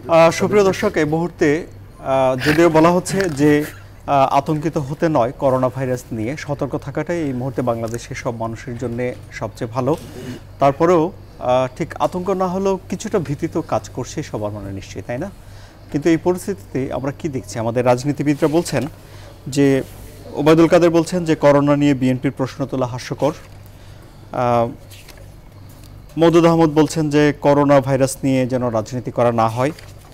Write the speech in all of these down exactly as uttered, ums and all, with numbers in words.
সুপ্রিয় দর্শক, এই মুহূর্তে যদিও বলা হচ্ছে যে আতঙ্কিত হতে নয় করোনা ভাইরাস নিয়ে, সতর্ক থাকাটাই এই মুহূর্তে বাংলাদেশের সব মানুষের জন্য সবচেয়ে ভালো। তারপরেও ঠিক আতঙ্ক না হলেও কিছুটা ভীতি তো কাজ করছে সবার মনে নিশ্চয়ই, তাই না? কিন্তু এই পরিস্থিতিতে আমরা কি দেখছি, আমাদের রাজনীতিবিদরা বলছেন যে, ওবায়দুল কাদের বলছেন যে করোনা নিয়ে বিএনপির প্রশ্ন তোলা হাস্যকর। মওদুদ আহমদ বলছেন যে করোনা ভাইরাস নিয়ে যেন রাজনীতি করা না হয়।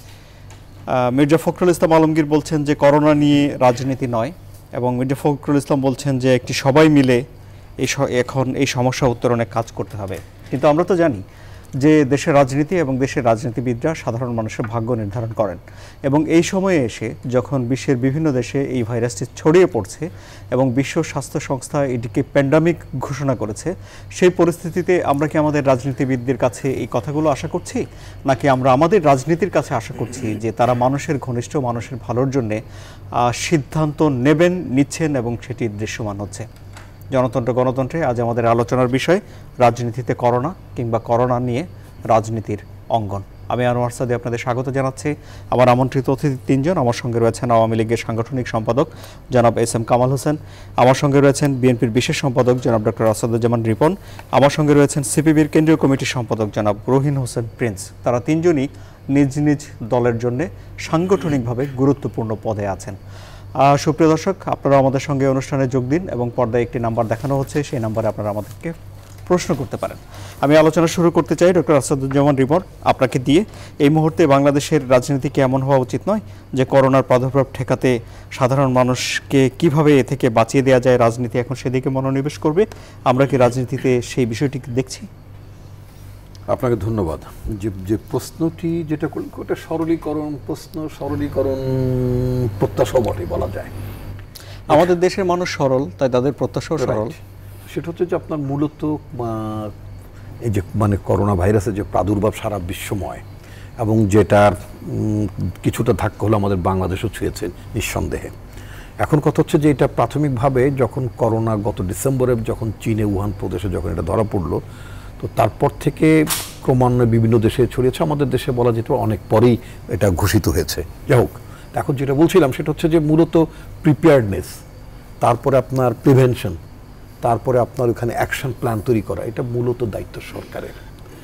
মির্জা ফখরুল ইসলাম আলমগীর বলছেন যে করোনা নিয়ে রাজনীতি নয়, এবং মির্জা ফখরুল ইসলাম বলছেন যে একটি সবাই মিলে এই এখন এই সমস্যা উত্তরণে কাজ করতে হবে। কিন্তু আমরা তো জানি যে দেশের রাজনীতি এবং দেশের রাজনীতিবিদরা সাধারণ মানুষের ভাগ্য নির্ধারণ করেন, এবং এই সময়ে এসে যখন বিশ্বের বিভিন্ন দেশে এই ভাইরাসটি ছড়িয়ে পড়ছে এবং বিশ্ব স্বাস্থ্য সংস্থা এটিকে প্যান্ডামিক ঘোষণা করেছে, সেই পরিস্থিতিতে আমরা কি আমাদের রাজনীতিবিদদের কাছে এই কথাগুলো আশা করছি, নাকি আমরা আমাদের রাজনীতির কাছে আশা করছি যে তারা মানুষের ঘনিষ্ঠ, মানুষের ভালোর জন্যে সিদ্ধান্ত নেবেন, নিচ্ছেন এবং সেটি দৃশ্যমান হচ্ছে? জনতন্ত্র গণতন্ত্রে আজ আমাদের আলোচনার বিষয় রাজনীতিতে করোনা কিংবা করোনা নিয়ে রাজনীতির অঙ্গন। আমি আনোয়ার সাদি আপনাদের স্বাগত জানাচ্ছি। আমার আমন্ত্রিত অতিথি তিনজন। আমার সঙ্গে রয়েছেন আওয়ামী লীগের সাংগঠনিক সম্পাদক জনাব এস এম কামাল হোসেন, আমার সঙ্গে রয়েছেন বিএনপির বিশেষ সম্পাদক জনাব ডক্টর আসাদুজ্জামান রিপন, আমার সঙ্গে রয়েছেন সিপিবির কেন্দ্রীয় কমিটির সম্পাদক জনাব রহিন হোসেন প্রিন্স। তারা তিনজনই নিজ নিজ দলের জন্য সাংগঠনিকভাবে গুরুত্বপূর্ণ পদে আছেন। সুপ্রিয় দর্শক, আপনারা আমাদের সঙ্গে অনুষ্ঠানে যোগ দিন এবং পর্দায় একটি নাম্বার দেখানো হচ্ছে, সেই নাম্বারে আপনারা আমাদেরকে প্রশ্ন করতে পারেন। আমি আলোচনা শুরু করতে চাই ডক্টর আসাদুজ্জামান রিপন আপনাকে দিয়ে। এই মুহূর্তে বাংলাদেশের রাজনীতি কি এমন হওয়া উচিত নয় যে করোনার প্রাদুর্ভাব ঠেকাতে সাধারণ মানুষকে কিভাবে এ থেকে বাঁচিয়ে দেওয়া যায়, রাজনীতি এখন সেদিকে মনোনিবেশ করবে? আমরা কি রাজনীতিতে সেই বিষয়টি দেখছি? আপনাকে ধন্যবাদ। যে যে প্রশ্নটি যেটা করলেন ওটা সরলীকরণ প্রশ্ন, সরলীকরণ প্রত্যাশা বটে বলা যায়। আমাদের দেশের মানুষ সরল, তাই তাদের প্রত্যাশাও সরল। সেটা হচ্ছে যে আপনার মূলত এই যে মানে করোনা ভাইরাসের যে প্রাদুর্ভাব সারা বিশ্বময়, এবং যেটার কিছুটা ধাক্কা হলো আমাদের বাংলাদেশও ছুঁয়েছে নিঃসন্দেহে। এখন কথা হচ্ছে যে এটা প্রাথমিকভাবে যখন করোনা গত ডিসেম্বরে যখন চীনে উহান প্রদেশে যখন এটা ধরা পড়লো, তো তারপর থেকে ক্রমান্বয়ে বিভিন্ন দেশে ছড়িয়েছে। আমাদের দেশে বলা যেত অনেক পরেই এটা ঘোষিত হয়েছে। যাই হোক, এখন যেটা বলছিলাম সেটা হচ্ছে যে মূলত প্রিপেয়ার্ডনেস, তারপরে আপনার প্রিভেনশন, তারপরে আপনার ওখানে অ্যাকশন প্ল্যান তৈরি করা, এটা মূলত দায়িত্ব সরকারের।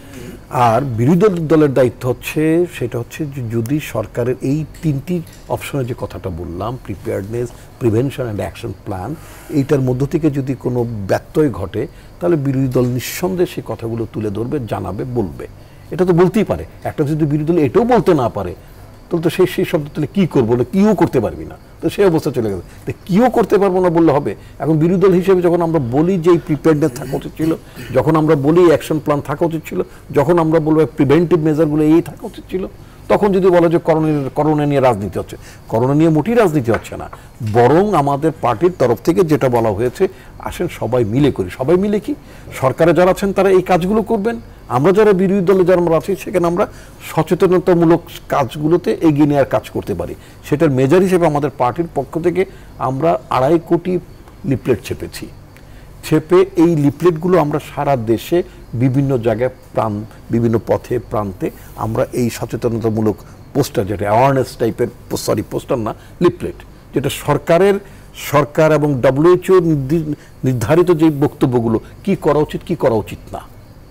আর বিরোধী দলের দায়িত্ব হচ্ছে সেটা হচ্ছে যে যদি সরকারের এই তিনটি অপশনে যে কথাটা বললাম, preparedness, prevention and action plan, এইটার মধ্য থেকে যদি কোনো ব্যত্যয় ঘটে তাহলে বিরোধী দল নিঃসন্দেহে সেই কথাগুলো তুলে ধরবে, জানাবে, বলবে। এটা তো বলতেই পারে। একটা যদি বিরোধী দল এটাও বলতে না পারে তাহলে তো সেই সেই শব্দ তুলে কী করবো, বলে কিও করতে পারবি না, তো সেই অবস্থা চলে গেছে। তো কিও করতে পারবো না বললে হবে? এখন বিরোধী দল হিসেবে যখন আমরা বলি যে এই প্রিপেয়ারনেস থাকা উচিত ছিল, যখন আমরা বলি অ্যাকশন প্ল্যান থাকা উচিত ছিল, যখন আমরা বলবো প্রিভেন্টিভ মেজারগুলো এই থাকা উচিত ছিল, তখন যদি বলা যে করোনা করোনা নিয়ে রাজনীতি হচ্ছে, করোনা নিয়ে মোটেই রাজনীতি হচ্ছে না। বরং আমাদের পার্টির তরফ থেকে যেটা বলা হয়েছে, আসেন সবাই মিলে করি। সবাই মিলে কি, সরকারে যারা আছেন তারা এই কাজগুলো করবেন, আমরা যারা বিরোধী দলে যারা আমরা আছি সেখানে আমরা সচেতনতামূলক কাজগুলোতে এগিয়ে নেওয়ার কাজ করতে পারি। সেটার মেজার হিসেবে আমাদের পার্টির পক্ষ থেকে আমরা আড়াই কোটি লিফলেট ছেপেছি। ছেপে এই লিফলেটগুলো আমরা সারা দেশে বিভিন্ন জায়গায় প্রাণ, বিভিন্ন পথে প্রান্তে আমরা এই সচেতনতামূলক পোস্টার, যেটা অ্যাওয়ারনেস টাইপের, সরি পোস্টার না, লিফলেট, যেটা সরকারের সরকার এবং ডব্লিউএইচও নির্ধারিত যে বক্তব্যগুলো, কি করা উচিত কি করা উচিত না,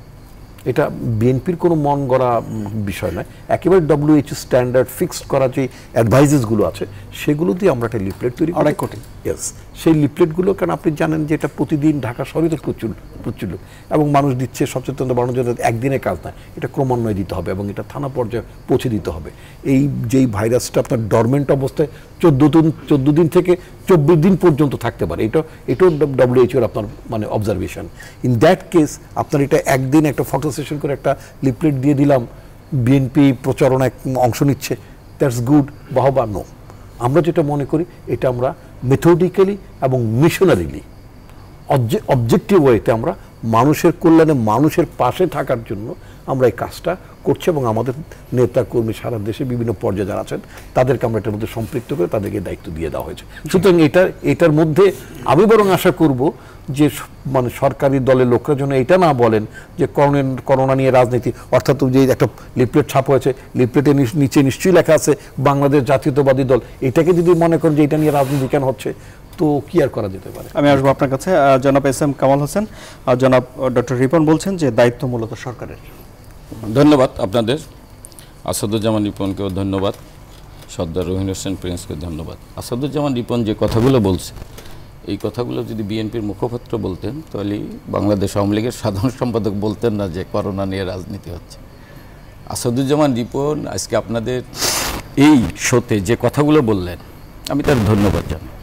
এটা বিএনপির কোনো মন গড়া বিষয় নয়। একেবারে ডব্লিউএইচও স্ট্যান্ডার্ড ফিক্সড করা যে অ্যাডভাইজেসগুলো আছে সেগুলো দিয়ে আমরা একটা লিফলেট তৈরি অনেক কোটি। ইয়েস, সেই লিফলেটগুলো, কারণ আপনি জানেন যে এটা প্রতিদিন ঢাকা শহরে তো প্রচুর প্রচুর এবং মানুষ দিচ্ছে, সচেতনতা বাড়ানোর জন্য একদিনে কাজ না, এটা ক্রমান্বয়ে দিতে হবে এবং এটা থানা পর্যায়ে পৌঁছে দিতে হবে। এই যেই ভাইরাসটা আপনার ডরমেন্ট অবস্থায় চোদ্দো দিন চোদ্দো দিন থেকে চব্বিশ দিন পর্যন্ত থাকতে পারে, এটা এটাও ডব্লিউএইচওর আপনার মানে অবজারভেশন। ইন দ্যাট কেস আপনার এটা একদিন একটা ফটো সেশন করে একটা লিফলেট দিয়ে দিলাম, বিএনপি প্রচারণায় অংশ নিচ্ছে, দ্যাটস গুড, বাহবা। নো, আমরা যেটা মনে করি এটা আমরা মেথডিক্যালি এবং মিশনারিলি অবজেক্টিভ ওয়েতে আমরা মানুষের কল্যাণে, মানুষের পাশে থাকার জন্য আমরা এই কাজটা করছি এবং আমাদের নেতা কর্মী সারা দেশে বিভিন্ন পর্যায়ে যারা আছেন তাদেরকে আমরা এটার মধ্যে সম্পৃক্ত করে তাদেরকে দায়িত্ব দিয়ে দেওয়া হয়েছে। সুতরাং এটা এটার মধ্যে আমি বরং আশা করব যে মানে সরকারি দলের লোকরা যেন এটা না বলেন যে করোনা নিয়ে রাজনীতি, অর্থাৎ যে একটা লিফলেট ছাপা হয়েছে, লিফলেটের নিচে নিশ্চয়ই লেখা আছে বাংলাদেশ জাতীয়তাবাদী দল, এটাকে যদি মনে করেন যে এটা নিয়ে রাজনীতি কেন হচ্ছে, তো কি আর করা যেতে পারে। আমি আসবো আপনার কাছে। জনাব এস এম কামাল হোসেন, জনাব ডক্টর রিপন বলছেন যে দায়িত্ব মূলত সরকারের। ধন্যবাদ আপনাদের, আসাদুজ্জামান রিপনকেও ধন্যবাদ, সর্দার রহিন হোসেন প্রিন্সকে ধন্যবাদ। আসাদুজ্জামান রিপন যে কথাগুলো বলছে, এই কথাগুলো যদি বিএনপির মুখপাত্র বলতেন তাহলে বাংলাদেশ আওয়ামী লীগের সাধারণ সম্পাদক বলতেন না যে করোনা নিয়ে রাজনীতি হচ্ছে। আসাদুজ্জামান রিপন আজকে আপনাদের এই শোতে যে কথাগুলো বললেন আমি তার ধন্যবাদ জানাই।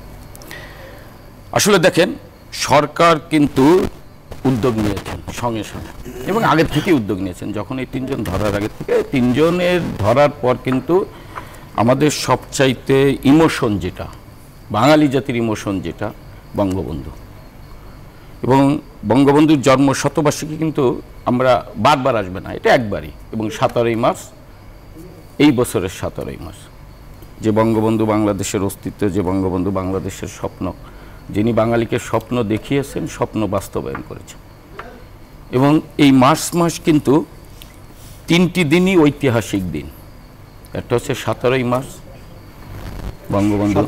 আসলে দেখেন, সরকার কিন্তু উদ্যোগ নিয়েছেন সঙ্গে সঙ্গে এবং আগের থেকেই উদ্যোগ নিয়েছেন। যখন এই তিনজন ধরার আগে থেকে, তিনজনের ধরার পর কিন্তু আমাদের সবচাইতে ইমোশন যেটা, বাঙালি জাতির ইমোশন যেটা, বঙ্গবন্ধু এবং বঙ্গবন্ধুর জন্ম শতবার্ষিকী কিন্তু আমরা বারবার আসবে না, এটা একবারই। এবং সতেরোই মার্চ, এই বছরের সতেরোই মার্চ, যে বঙ্গবন্ধু বাংলাদেশের অস্তিত্ব, যে বঙ্গবন্ধু বাংলাদেশের স্বপ্ন, যিনি বাঙালিকে স্বপ্ন দেখিয়েছেন, স্বপ্ন বাস্তবায়ন করেছেন। এবং এই মার্চ মাস কিন্তু তিনটি দিনই ঐতিহাসিক দিন। একটা হচ্ছে সতেরোই মার্চ বঙ্গবন্ধু,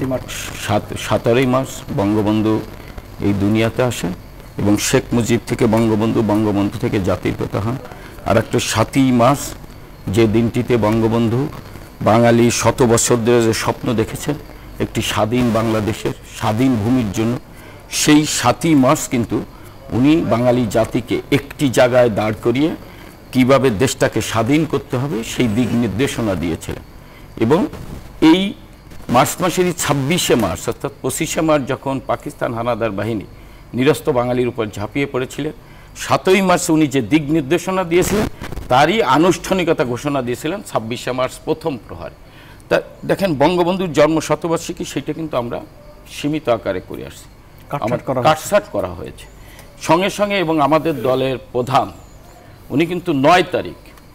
সতেরোই মার্চ বঙ্গবন্ধু এই দুনিয়াতে আসেন এবং শেখ মুজিব থেকে বঙ্গবন্ধু, বঙ্গবন্ধু থেকে জাতির পিতা হন। আর একটা সাতই মার্চ, যে দিনটিতে বঙ্গবন্ধু বাঙালি শত বছর ধরে যে স্বপ্ন দেখেছেন একটি স্বাধীন বাংলাদেশের, স্বাধীন ভূমির জন্য, সেই সাতই মার্চ কিন্তু উনি বাঙালি জাতিকে একটি জায়গায় দাঁড় করিয়ে কিভাবে দেশটাকে স্বাধীন করতে হবে সেই দিক নির্দেশনা দিয়েছিলেন। এবং এই মার্চ মাসেরই ছাব্বিশে মার্চ অর্থাৎ পঁচিশে মার্চ যখন পাকিস্তান হানাদার বাহিনী নিরস্ত বাঙালির উপর ঝাঁপিয়ে পড়েছিলেন, সাতই মার্চ উনি যে দিক নির্দেশনা দিয়েছিলেন তারই আনুষ্ঠানিকতা ঘোষণা দিয়েছিলেন ছাব্বিশে মার্চ প্রথম প্রহারে। তা দেখেন, বঙ্গবন্ধুর জন্ম শতবার্ষিকী সেটা কিন্তু আমরা সীমিত আকারে করে আসছি, কাটছাট করা হয়েছে সঙ্গে সঙ্গে। এবং আমাদের দলের প্রধান উনি কিন্তু নয় তারিখ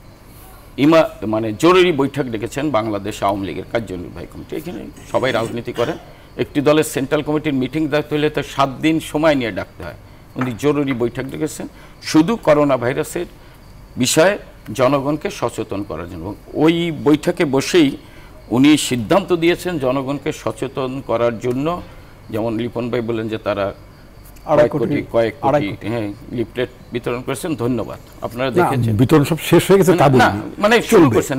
ইমা মানে জরুরি বৈঠক ডেকেছেন বাংলাদেশ আওয়ামী লীগের কার্যনির্বাহী কমিটি। এখানে সবাই রাজনীতি করেন, একটি দলের সেন্ট্রাল কমিটির মিটিং ডাকতে হলে তো সাত দিন সময় নিয়ে ডাকতে হয়। উনি জরুরি বৈঠক ডেকেছেন শুধু করোনা ভাইরাসের বিষয়ে জনগণকে সচেতন করার জন্য। ওই বৈঠকে বসেই উনি সিদ্ধান্ত দিয়েছেন জনগণকে সচেতন করার জন্য, যেমন রিপন ভাই বললেন যে তারা আড়াই কোটি কয়েক কোটি হ্যাঁ লিফলেট বিতরণ করেছেন। ধন্যবাদ, আপনারা দেখেছেন বিতরণ সব শেষ হয়ে গেছে না, মানে শুরু করছেন।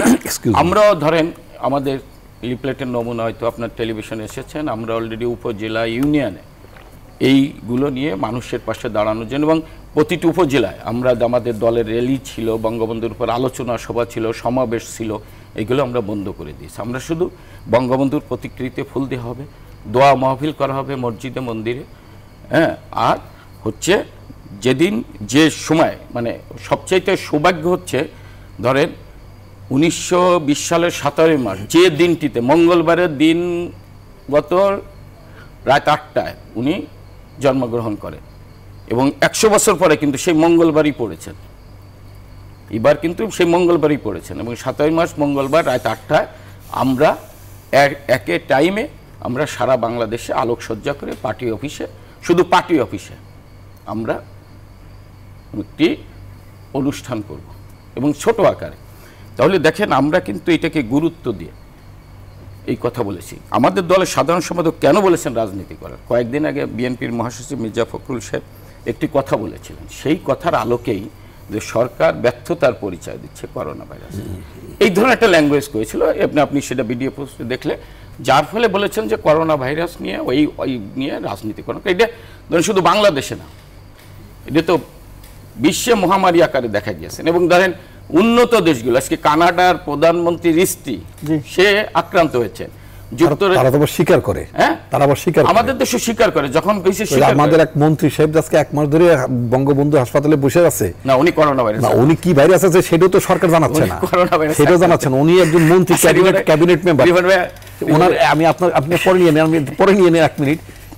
আমরাও ধরেন আমাদের লিফলেটের নমুনা হয়তো আপনার টেলিভিশনে এসেছেন, আমরা অলরেডি উপজেলা ইউনিয়নে এইগুলো নিয়ে মানুষের পাশে দাঁড়ানোর জন্য, এবং প্রতিটি উপজেলায় আমরা আমাদের দলের র্যালি ছিল, বঙ্গবন্ধুর উপর আলোচনা সভা ছিল, সমাবেশ ছিল, এগুলো আমরা বন্ধ করে দিয়েছি। আমরা শুধু বঙ্গবন্ধুর প্রতিকৃতিতে ফুল দেওয়া হবে, দোয়া মাহফিল করা হবে মসজিদে মন্দিরে, হ্যাঁ। আর হচ্ছে যেদিন যে সময় মানে সবচাইতে সৌভাগ্য হচ্ছে ধরেন উনিশশো বিশ সালের সতেরোই মার্চ যে দিনটিতে মঙ্গলবারের দিন গত রাত আটটায় উনি জন্মগ্রহণ করেন এবং একশো বছর পরে কিন্তু সেই মঙ্গলবারই পড়েছেন, এবার কিন্তু সেই মঙ্গলবারই পড়েছেন। এবং সতেরোই মার্চ মঙ্গলবার রাত আটটায় আমরা একে টাইমে আমরা সারা বাংলাদেশে আলোকসজ্জা করে পার্টি অফিসে, শুধু পার্টি অফিসে আমরা একটি অনুষ্ঠান করব এবং ছোট আকারে। তাহলে দেখেন আমরা কিন্তু এটাকে গুরুত্ব দিয়ে এই কথা বলেছি। আমাদের দলের সাধারণ সম্পাদক কেন বলেছেন রাজনীতি করার, কয়েকদিন আগে বিএনপির মহাসচিব মির্জা ফখরুল সাহেব একটি কথা বলেছিলেন, সেই কথার আলোকেই যে সরকার ব্যর্থতার পরিচয় দিচ্ছে করোনা ভাইরাস, এই ধরনের একটা ল্যাঙ্গুয়েজ করেছিল। আপনি আপনি সেটা ভিডিও পোস্টে দেখলে, যার ফলে বলেছেন যে করোনা ভাইরাস নিয়ে ওই ওই নিয়ে রাজনীতি করা। এটা ধরেন শুধু বাংলাদেশে না, এটা তো বিশ্বে মহামারী আকারে দেখা গিয়েছেন। এবং ধরেন উন্নত দেশগুলো, আজকে কানাডার প্রধানমন্ত্রীর স্ত্রী সে আক্রান্ত হয়েছে, স্বীকার করে, হ্যাঁ তারা আবার স্বীকার, আমাদের দেশে স্বীকার করে। যখন আমাদের এক মন্ত্রী সাহেব আজকে এক মাস ধরে বঙ্গবন্ধু হাসপাতালে বসে আছে, না উনি করোনা ভাইরাস, না উনি কি ভাইরাস আছে সেটাও তো সরকার জানাচ্ছে না, সেটাও জানাচ্ছেন। উনি একজন মন্ত্রী, ক্যাবিনেট ক্যাবিনেট মেম্বার। ওনার আমি আপনার আপনি পরে নিয়ে নেন, আমি পরে নিয়ে নেন এক মিনিট।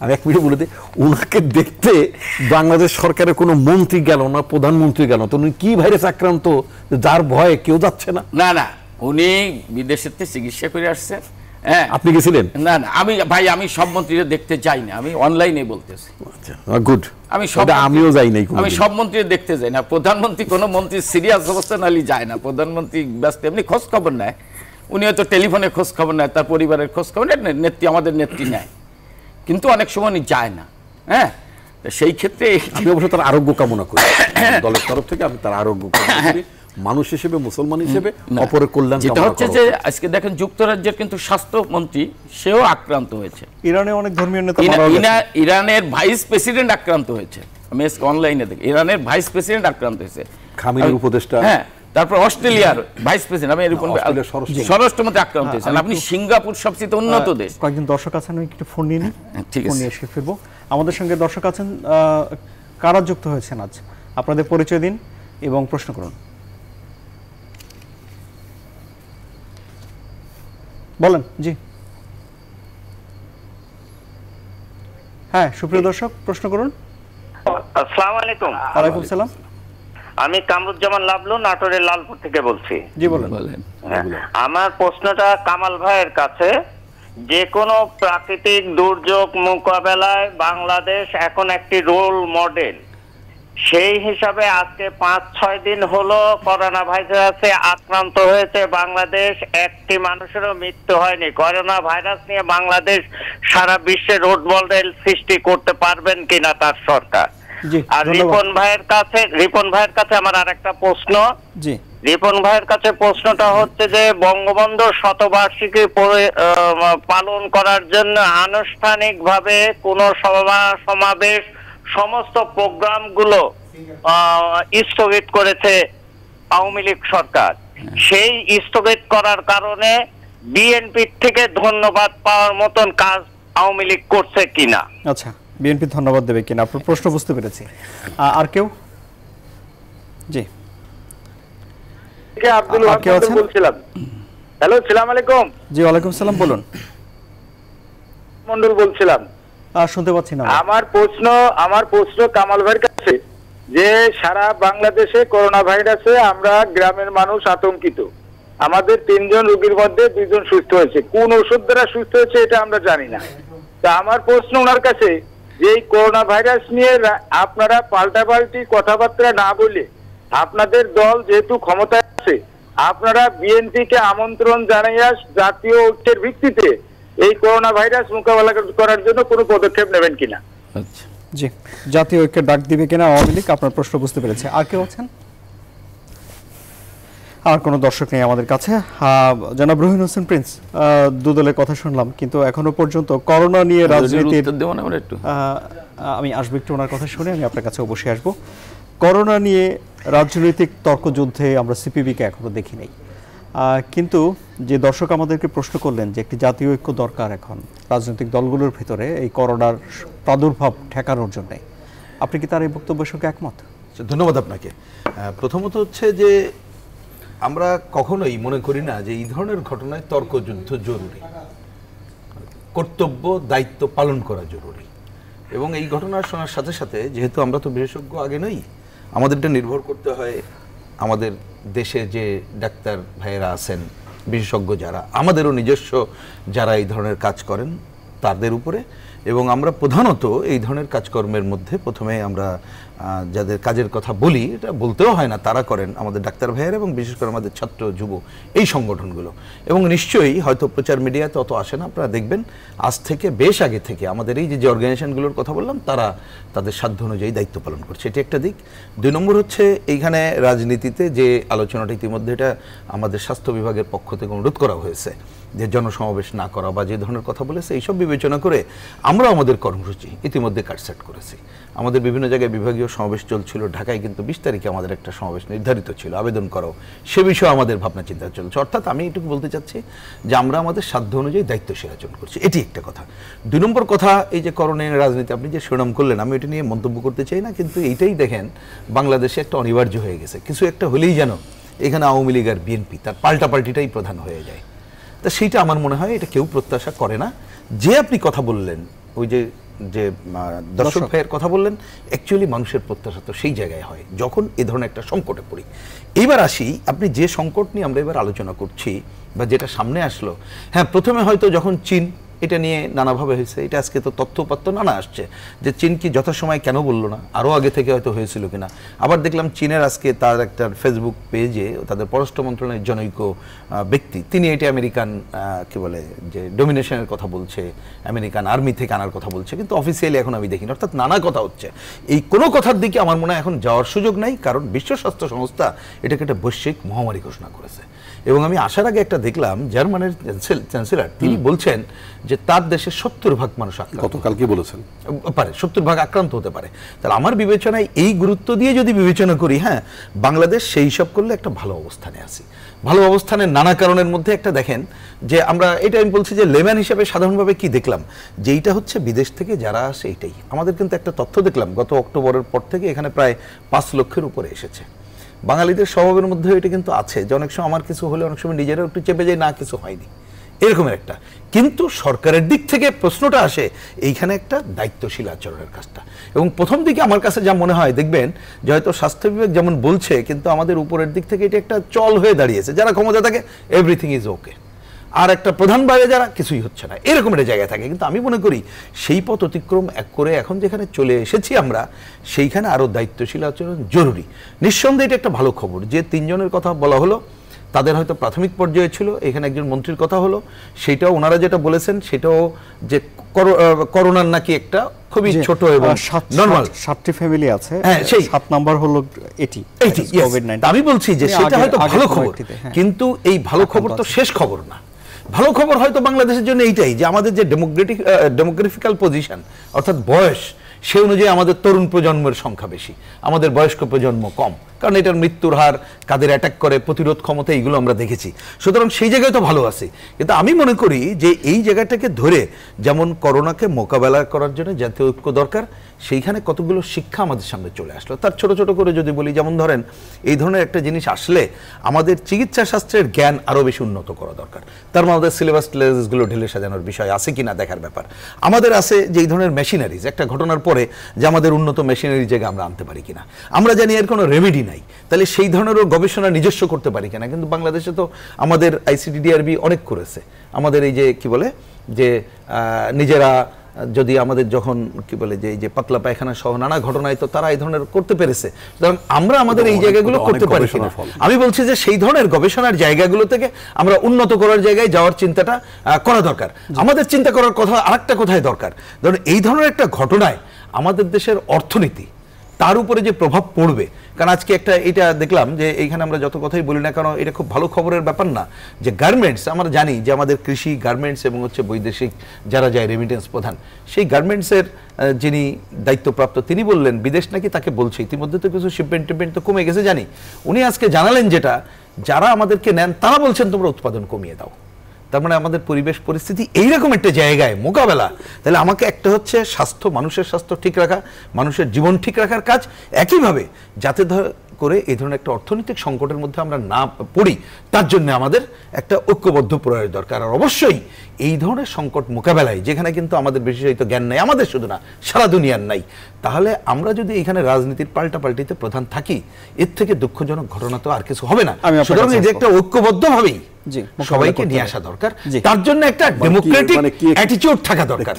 আমি এক মিনিট বলে দিই, ওনাকে দেখতে বাংলাদেশ সরকারের কোনো মন্ত্রী গেল না, প্রধানমন্ত্রী গেল, তো উনি কি ভাইরাস আক্রান্ত যার ভয়ে কেউ যাচ্ছে না? না না, উনি বিদেশেতে চিকিৎসা করে আসছেন। হ্যাঁ, আপনি গেছিলেন? না না, আমি ভাই আমি সব মন্ত্রীদের দেখতে যাই না, আমি অনলাইনে বলতেছি। আচ্ছা, গুড। আমি সব আমিও যাই নাই, আমি সব মন্ত্রীদের দেখতে যাই না। প্রধানমন্ত্রী কোনো মন্ত্রী সিরিয়াস অবস্থা নালি যায় না, প্রধানমন্ত্রী ব্যস্ত এমনি খোঁজ খবর নেয়, উনি হয়তো টেলিফোনে খোঁজ খবর নেয়, তার পরিবারের খোঁজ খবর নেয়, নেত্রী আমাদের নেত্রী নেয়, কিন্তু অনেক সময় উনি যায় না। হ্যাঁ, সেই ক্ষেত্রে আমি অবশ্য তার আরোগ্য কামনা করি, দলের তরফ থেকে আমি তার আরোগ্য কামনা করি, মানুষ হিসেবে, মুসলমান হিসেবে অপরের কল্যাণ। যেটা হচ্ছে যে আজকে দেখেন যুক্তরাজ্যের কিন্তু স্বাস্থ্যমন্ত্রী সেও আক্রান্ত হয়েছে, ইরানে অনেক ধর্মীয় নেতা, ইরানের ভাইস প্রেসিডেন্ট আক্রান্ত হয়েছে, আমি অনলাইনে দেখি ইরানের ভাইস প্রেসিডেন্ট আক্রান্ত হয়েছে, খামেনির উপদেষ্টা। হ্যাঁ, তারপর অস্ট্রেলিয়ার ভাইস প্রেসিডেন্ট, আমি এরকম স্বরাষ্ট্রমন্ত্রী আক্রান্ত হয়েছেন। আপনি সিঙ্গাপুর সবচেয়ে উন্নত দেশ। কয়েকজন দর্শক আছেন, আমি একটু ফোন নিয়ে নিই, ঠিক আছে, এসে ফিরবো। আমাদের সঙ্গে দর্শক আছেন, কারা যুক্ত হয়েছেন আজ, আপনাদের পরিচয় দিন এবং প্রশ্ন করুন। বলেন। জি, হ্যাঁ, সুপ্রিয় দর্শক, প্রশ্ন করুন। আসসালামু আলাইকুম। ওয়ালাইকুম সালাম। আমি কামরুজ্জামান লাবলু, নাটোরের লালপুর থেকে বলছি। জি, বলেন। আমার প্রশ্নটা কামাল ভাইয়ের কাছে, যে কোনো প্রাকৃতিক দুর্যোগ মোকাবেলায় বাংলাদেশ এখন একটি রোল মডেল, সেই হিসাবে আজকে পাঁচ ছয় দিন হলো করোনা ভাইরাসে আক্রান্ত হয়েছে বাংলাদেশ, একটি মানুষেরও মৃত্যু হয়নি। করোনা ভাইরাস নিয়ে বাংলাদেশ সারা বিশ্বে রোল মডেল সৃষ্টি করতে পারবেন কিনা তার সরকার? আর রিপন ভাইয়ের কাছে রিপন ভাইয়ের কাছে আমার আরেকটা প্রশ্ন। জি, রিপন ভাইয়ের কাছে প্রশ্নটা হচ্ছে যে বঙ্গবন্ধু শতবার্ষিকী পালন করার জন্য আনুষ্ঠানিকভাবে কোন সভা সমাবেশ সমস্ত প্রোগ্রামগুলো স্থগিত করেছে আওয়ামী লীগ সরকার। সেই স্থগিত করার কারণে বিএনপি থেকে ধন্যবাদ পাওয়ার মতন কাজ আওয়ামী লীগ করছে কিনা? আচ্ছা, বিএনপি ধন্যবাদ দেবে কিনা, আপনার প্রশ্ন বুঝতে পেরেছি। আর কেউ? জি, আব্দুল ওয়াহাব বলছিলাম। হ্যালো, আসসালামু আলাইকুম। জি, ওয়ালাইকুম সালাম, বলুন। মন্ডল বলছিলাম। আর শুনতে পাচ্ছি না। আমার প্রশ্ন আমার প্রশ্ন কামাল ভাইয়ের কাছে, যে সারা বাংলাদেশে করোনা ভাইরাসে আমরা গ্রামের মানুষ আতঙ্কিত। আমাদের তিনজন রোগীর মধ্যে দুইজন সুস্থ হয়েছে, কোন ওষুধ দ্বারা সুস্থ হয়েছে এটা আমরা জানি না। তা আমার প্রশ্ন ওনার কাছে, যে এই করোনা ভাইরাস নিয়ে আপনারা পাল্টাপাল্টি কথাবার্তা না বলে, আপনাদের দল যেহেতু ক্ষমতায় আছে, আপনারা বিএনপিকে আমন্ত্রণ জানাইয়া জাতীয় ঐক্যের ভিত্তিতে এই করোনা ভাইরাস মোকাবেলা করার জন্য কোনো পদক্ষেপ নেবেন কিনা? আচ্ছা, জি, জাতীয় ঐক্যের ডাক দিবে কিনা আওয়ামী লীগ, আপনার প্রশ্ন বুঝতে পেরেছে। আর কেউ আছেন? আর কোনো দর্শক নেই আমাদের কাছে। জনাব রহিন হোসেন প্রিন্স, দুদলের কথা শুনলাম, কিন্তু এখনো পর্যন্ত করোনা নিয়ে রাজনীতির, আমি আসবো একটু ওনার কথা শুনে, আমি আপনার কাছে অবশ্যই আসবো। করোনা নিয়ে রাজনৈতিক তর্কযুদ্ধে আমরা সিপিবিকে এখনো দেখি নাই, কিন্তু যে দর্শক আমাদেরকে প্রশ্ন করলেন যে একটি জাতীয় ঐক্য দরকার এখন রাজনৈতিক দলগুলোর ভিতরে এই করোনার প্রাদুর্ভাব ঠেকানোর জন্য, আপনি কি তার এই বক্তব্যের সঙ্গে একমত? ধন্যবাদ আপনাকে। প্রথমত হচ্ছে যে আমরা কখনোই মনে করি না যে এই ধরনের ঘটনায় তর্কযুদ্ধ জরুরি, কর্তব্য দায়িত্ব পালন করা জরুরি। এবং এই ঘটনা শোনার সাথে সাথে, যেহেতু আমরা তো বিশেষজ্ঞ আগে নই, আমাদেরটা নির্ভর করতে হয় আমাদের দেশে যে ডাক্তার ভাইয়েরা আছেন, বিশেষজ্ঞ যারা, আমাদেরও নিজস্ব যারা এই ধরনের কাজ করেন তাদের উপরে। এবং আমরা প্রধানত এই ধরনের কাজকর্মের মধ্যে প্রথমে আমরা যাদের কাজের কথা বলি, এটা বলতেও হয় না, তারা করেন আমাদের ডাক্তার ভাইয়েরা এবং বিশেষ করে আমাদের ছাত্র যুব এই সংগঠনগুলো। এবং নিশ্চয়ই হয়তো প্রচার মিডিয়াতে অত আসে না, আপনারা দেখবেন আজ থেকে বেশ আগে থেকে আমাদের এই যে যে অর্গানাইজেশনগুলোর কথা বললাম, তারা তাদের সাধ্য অনুযায়ী দায়িত্ব পালন করছে, এটি একটা দিক। দুই নম্বর হচ্ছে এইখানে রাজনীতিতে যে আলোচনাটা ইতিমধ্যে এটা আমাদের স্বাস্থ্য বিভাগের পক্ষ থেকে অনুরোধ করা হয়েছে যে জনসমাবেশ না করা বা যে ধরনের কথা বলেছে, এইসব বিবেচনা করে আমরা আমাদের কর্মসূচি ইতিমধ্যে কাটসেট করেছি। আমাদের বিভিন্ন জায়গায় বিভাগীয় সমাবেশ চলছিল, ঢাকায় কিন্তু বিশ তারিখে আমাদের একটা সমাবেশ নির্ধারিত ছিল, আবেদন করাও, সে বিষয়ে আমাদের ভাবনা চিন্তা চলছে। অর্থাৎ আমি এটুকু বলতে চাচ্ছি যে আমরা আমাদের সাধ্য অনুযায়ী দায়িত্বশীল আচরণ করছি, এটি একটা কথা। দুই নম্বর কথা, এই যে করোনা রাজনীতি আপনি যে শিরোনাম করলেন, আমি এটা নিয়ে মন্তব্য করতে চাই না, কিন্তু এইটাই দেখেন বাংলাদেশে একটা অনিবার্য হয়ে গেছে, কিছু একটা হলেই যেন এখানে আওয়ামী লীগ আর বিএনপি তার পাল্টাপাল্টিটাই প্রধান হয়ে যায়। তা সেইটা আমার মনে হয় এটা কেউ প্রত্যাশা করে না। যে আপনি কথা বললেন, ওই যে যে দর্শক ভাইয়ের কথা বললেন, অ্যাকচুয়ালি মানুষের প্রত্যাশা তো সেই জায়গায় হয় যখন এ ধরনের একটা সংকটে পড়ি। এইবার আসি, আপনি যে সংকট নিয়ে আমরা এবার আলোচনা করছি বা যেটা সামনে আসলো, হ্যাঁ প্রথমে হয়তো যখন চীন এটা নিয়ে নানাভাবে হয়েছে, এটা আজকে তো তথ্যপাত্র নানা আসছে যে চীন কি যথাসময় কেন বললো না, আরও আগে থেকে হয়তো হয়েছিল কিনা। আবার দেখলাম চীনের আজকে তার একটা ফেসবুক পেজে তাদের পররাষ্ট্র মন্ত্রণালয়ের জনৈক ব্যক্তি তিনি এটা আমেরিকান কি বলে যে ডোমিনেশনের কথা বলছে, আমেরিকান আর্মি থেকে আনার কথা বলছে, কিন্তু অফিসিয়ালি এখন আমি দেখিনি। অর্থাৎ নানা কথা হচ্ছে, এই কোনো কথার দিকে আমার মনে হয় এখন যাওয়ার সুযোগ নাই, কারণ বিশ্ব স্বাস্থ্য সংস্থা এটাকে একটা বৈশ্বিক মহামারী ঘোষণা করেছে। এবং আমি আসার আগে একটা দেখলাম জার্মানির চ্যান্সেলর তিনি বলছেন যে তার দেশে সত্তর ভাগ মানুষ গতকালকে বলেছেন পারে সত্তর ভাগ আক্রান্ত হতে পারে। তাহলে আমার বিবেচনায় এই গুরুত্ব দিয়ে যদি বিবেচনা করি, হ্যাঁ বাংলাদেশ সেই সব করলে একটা ভালো অবস্থানে আছি। ভালো অবস্থানের নানা কারণের মধ্যে একটা দেখেন যে আমরা এটা আমি বলছি যে লেম্যান হিসাবে সাধারণভাবে কি দেখলাম, যে এইটা হচ্ছে বিদেশ থেকে যারা আসে এইটাই আমাদের কিন্তু একটা তথ্য দেখলাম গত অক্টোবরের পর থেকে এখানে প্রায় পাঁচ লক্ষের উপরে এসেছে। বাঙালিদের স্বভাবের মধ্যে এটা কিন্তু আছে যে অনেক সময় আমার কিছু হলে অনেক সময় নিজেরাও একটু চেপে যায়, না কিছু হয়নি এরকমের একটা। কিন্তু সরকারের দিক থেকে প্রশ্নটা আসে এইখানে একটা দায়িত্বশীল আচরণের কাজটা। এবং প্রথম দিকে আমার কাছে যা মনে হয় দেখবেন যে হয়তো স্বাস্থ্য বিভাগ যেমন বলছে, কিন্তু আমাদের উপরের দিক থেকে এটা একটা চল হয়ে দাঁড়িয়েছে, যারা ক্ষমতা থাকে এভরিথিং ইজ ওকে, আর একটা প্রধান বাইরে যারা কিছুই হচ্ছে না, এরকম একটা জায়গায় থাকে। কিন্তু আমি মনে করি সেই পথ অতিক্রম এক করে এখন যেখানে চলে এসেছি আমরা, সেইখানে আরও দায়িত্বশীল আচরণ জরুরি। নিঃসন্দেহে এটা একটা ভালো খবর যে তিনজনের কথা বলা হলো, তাদের হয়তো প্রাথমিক পর্যায়ে ছিল, এখানে একজন মন্ত্রীর কথা হলো, সেটাও ওনারা যেটা বলেছেন সেটাও যে করোনার নাকি একটা খুবই ছোট এবং নরমাল সাতটি ফ্যামিলি আছে, হ্যাঁ সেই সাত নাম্বার হলো এটি এটি আমি বলছি যে সেটা হয়তো ভালো খবর, কিন্তু এই ভালো খবর তো শেষ খবর না। ভালো খবর হয়তো বাংলাদেশের জন্য এইটাই যে আমাদের যে ডেমোক্রেটিক ডেমোগ্রাফিক্যাল পজিশন অর্থাৎ বয়স, সে অনুযায়ী আমাদের তরুণ প্রজন্মের সংখ্যা বেশি, আমাদের বয়স্ক প্রজন্ম কম, কারণ এটার মৃত্যুর হার, কাদের অ্যাটাক করে, প্রতিরোধ ক্ষমতা, এইগুলো আমরা দেখেছি। সুতরাং সেই জায়গায় তো ভালো আছে। কিন্তু আমি মনে করি যে এই জায়গাটাকে ধরে যেমন করোনাকে মোকাবেলা করার জন্য জাতীয় ঐক্য দরকার, সেইখানে কতগুলো শিক্ষা আমাদের সামনে চলে আসলো। তার ছোট ছোট করে যদি বলি, যেমন ধরেন এই ধরনের একটা জিনিস আসলে আমাদের চিকিৎসা শাস্ত্রের জ্ঞান আরও বেশি উন্নত করা দরকার। তার মধ্যে সিলেবাস টিলেবাসগুলো ঢেলে সাজানোর বিষয় আছে কিনা দেখার ব্যাপার। আমাদের আছে যে এই ধরনের মেশিনারিজ, একটা ঘটনার পরে যে আমাদের উন্নত মেশিনারি জায়গা আমরা আনতে পারি কিনা, আমরা জানি এর কোনো রেমেডি নাই, তাহলে সেই ধরনেরও গবেষণা নিজস্ব করতে পারি কিনা। কিন্তু বাংলাদেশে তো আমাদের আইসিডিডিআরবি অনেক করেছে, আমাদের এই যে কি বলে যে নিজেরা যদি আমাদের যখন কি বলে যে এই যে পাতলা পায়খানা সহ নানা ঘটনায় তো তারা এই ধরনের করতে পেরেছে, সুতরাং আমরা আমাদের এই জায়গাগুলো করতে পারি কিনা। আমি বলছি যে সেই ধরনের গবেষণার জায়গাগুলো থেকে আমরা উন্নত করার জায়গায় যাওয়ার চিন্তাটা করা দরকার। আমাদের চিন্তা করার কথা আরেকটা কথাই দরকার, ধরুন এই ধরনের একটা ঘটনায় আমাদের দেশের অর্থনীতি তার উপরে যে প্রভাব পড়বে। কারণ আজকে একটা এটা দেখলাম যে এইখানে আমরা যত কথাই বলি না কেন, এটা খুব ভালো খবরের ব্যাপার না যে গার্মেন্টস, আমরা জানি যে আমাদের কৃষি, গার্মেন্টস এবং হচ্ছে বৈদেশিক যারা যায় রেমিটেন্স প্রধান, সেই গার্মেন্টসের যিনি দায়িত্বপ্রাপ্ত তিনি বললেন বিদেশ নাকি তাকে বলছে, ইতিমধ্যে তো কিছু শিপমেন্ট টিপমেন্ট তো কমে গেছে জানি, উনি আজকে জানালেন যেটা যারা আমাদেরকে নেন তারা বলছেন তোমরা উৎপাদন কমিয়ে দাও। তার মানে আমাদের পরিবেশ পরিস্থিতি এইরকম একটা জায়গায় মোকাবেলা, তাহলে আমাকে একটা হচ্ছে স্বাস্থ্য, মানুষের স্বাস্থ্য ঠিক রাখা, মানুষের জীবন ঠিক রাখার কাজ, একইভাবে যাতে করে এই ধরনের একটা অর্থনৈতিক সংকটের মধ্যে আমরা না পড়ি, তার জন্য আমাদের একটা ঐক্যবদ্ধ প্রয়াস দরকার। আর অবশ্যই এই ধরনের সংকট মোকাবেলায় যেখানে কিন্তু আমাদের বিশেষায়িত জ্ঞান নাই, আমাদের শুধু না সারা দুনিয়ার নাই, তাহলে আমরা যদি এখানে রাজনীতির পাল্টা পাল্টিতে প্রধান থাকি, এর থেকে দুঃখজনক ঘটনা তো আর কিছু হবে না। সুতরাং এই যে একটা ঐক্যবদ্ধভাবেই সবাইকে নিয়ে আসা দরকার, তার জন্য একটা ডেমোক্রেটিক অ্যাটিটিউড থাকা দরকার।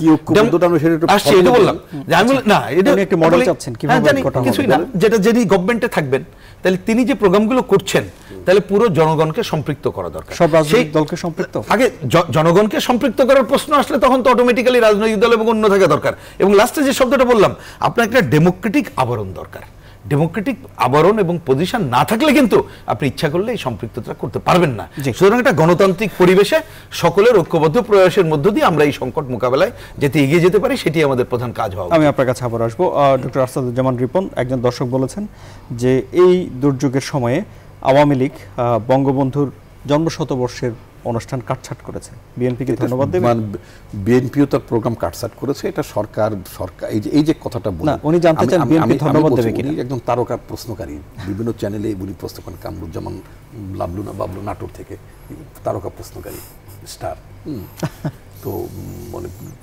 সেটা বললাম যে আমি না এটা একটা মডেল চাচ্ছেন কিভাবে করা হবে, কিছুই না, যেটা যিনি গভর্নমেন্টে থাকবেন তাহলে তিনি যে প্রোগ্রামগুলো করছেন তাহলে পুরো জনগণকে সম্পৃক্ত করা দরকার। সব রাজনৈতিক দলকে সম্পৃক্ত, আগে জনগণকে সম্পৃক্ত করার প্রশ্ন আসলে তখন তো অটোমেটিক্যালি রাজনৈতিক দল এবং অন্য থাকা দরকার। এবং লাস্টে যে শব্দটা বললাম, আপনার একটা ডেমোক্রেটিক আবরণ দরকার। ডেমোক্রেটিক আবরণ এবং পজিশন না থাকলে কিন্তু আপনি ইচ্ছা করলে এই সম্পৃক্ততা করতে পারবেন না। সুতরাং একটা গণতান্ত্রিক পরিবেশে সকলের ঐক্যবদ্ধ প্রয়াসের মধ্য দিয়ে আমরা এই সংকট মোকাবেলায় যেতে এগিয়ে যেতে পারি, সেটি আমাদের প্রধান কাজ হওয়া। আমি আপনার কাছে আবার আসবো। ডক্টর আসাদুজ্জামান রিপন, একজন দর্শক বলেছেন যে এই দুর্যোগের সময়ে আওয়ামী লীগ বঙ্গবন্ধুর জন্মশতবর্ষের অনুষ্ঠান কাটছাট করেছে, বিএনপিকে ধন্যবাদ দেবেন। বিএনপিও তার প্রোগ্রাম কাটছাট করেছে, এটা সরকার সরকার এই যে এই যে কথাটা বলেন, উনি জানতে চান বিএনপি ধন্যবাদ দেবে কিনা। একদম তারকা প্রশ্নকারী, বিভিন্ন চ্যানেলে উনি প্রশ্ন করেন, কামরুজ্জামান লাবলু না বাবলু নাটোর থেকে তারকা প্রশ্নকারী স্টার। তো মানে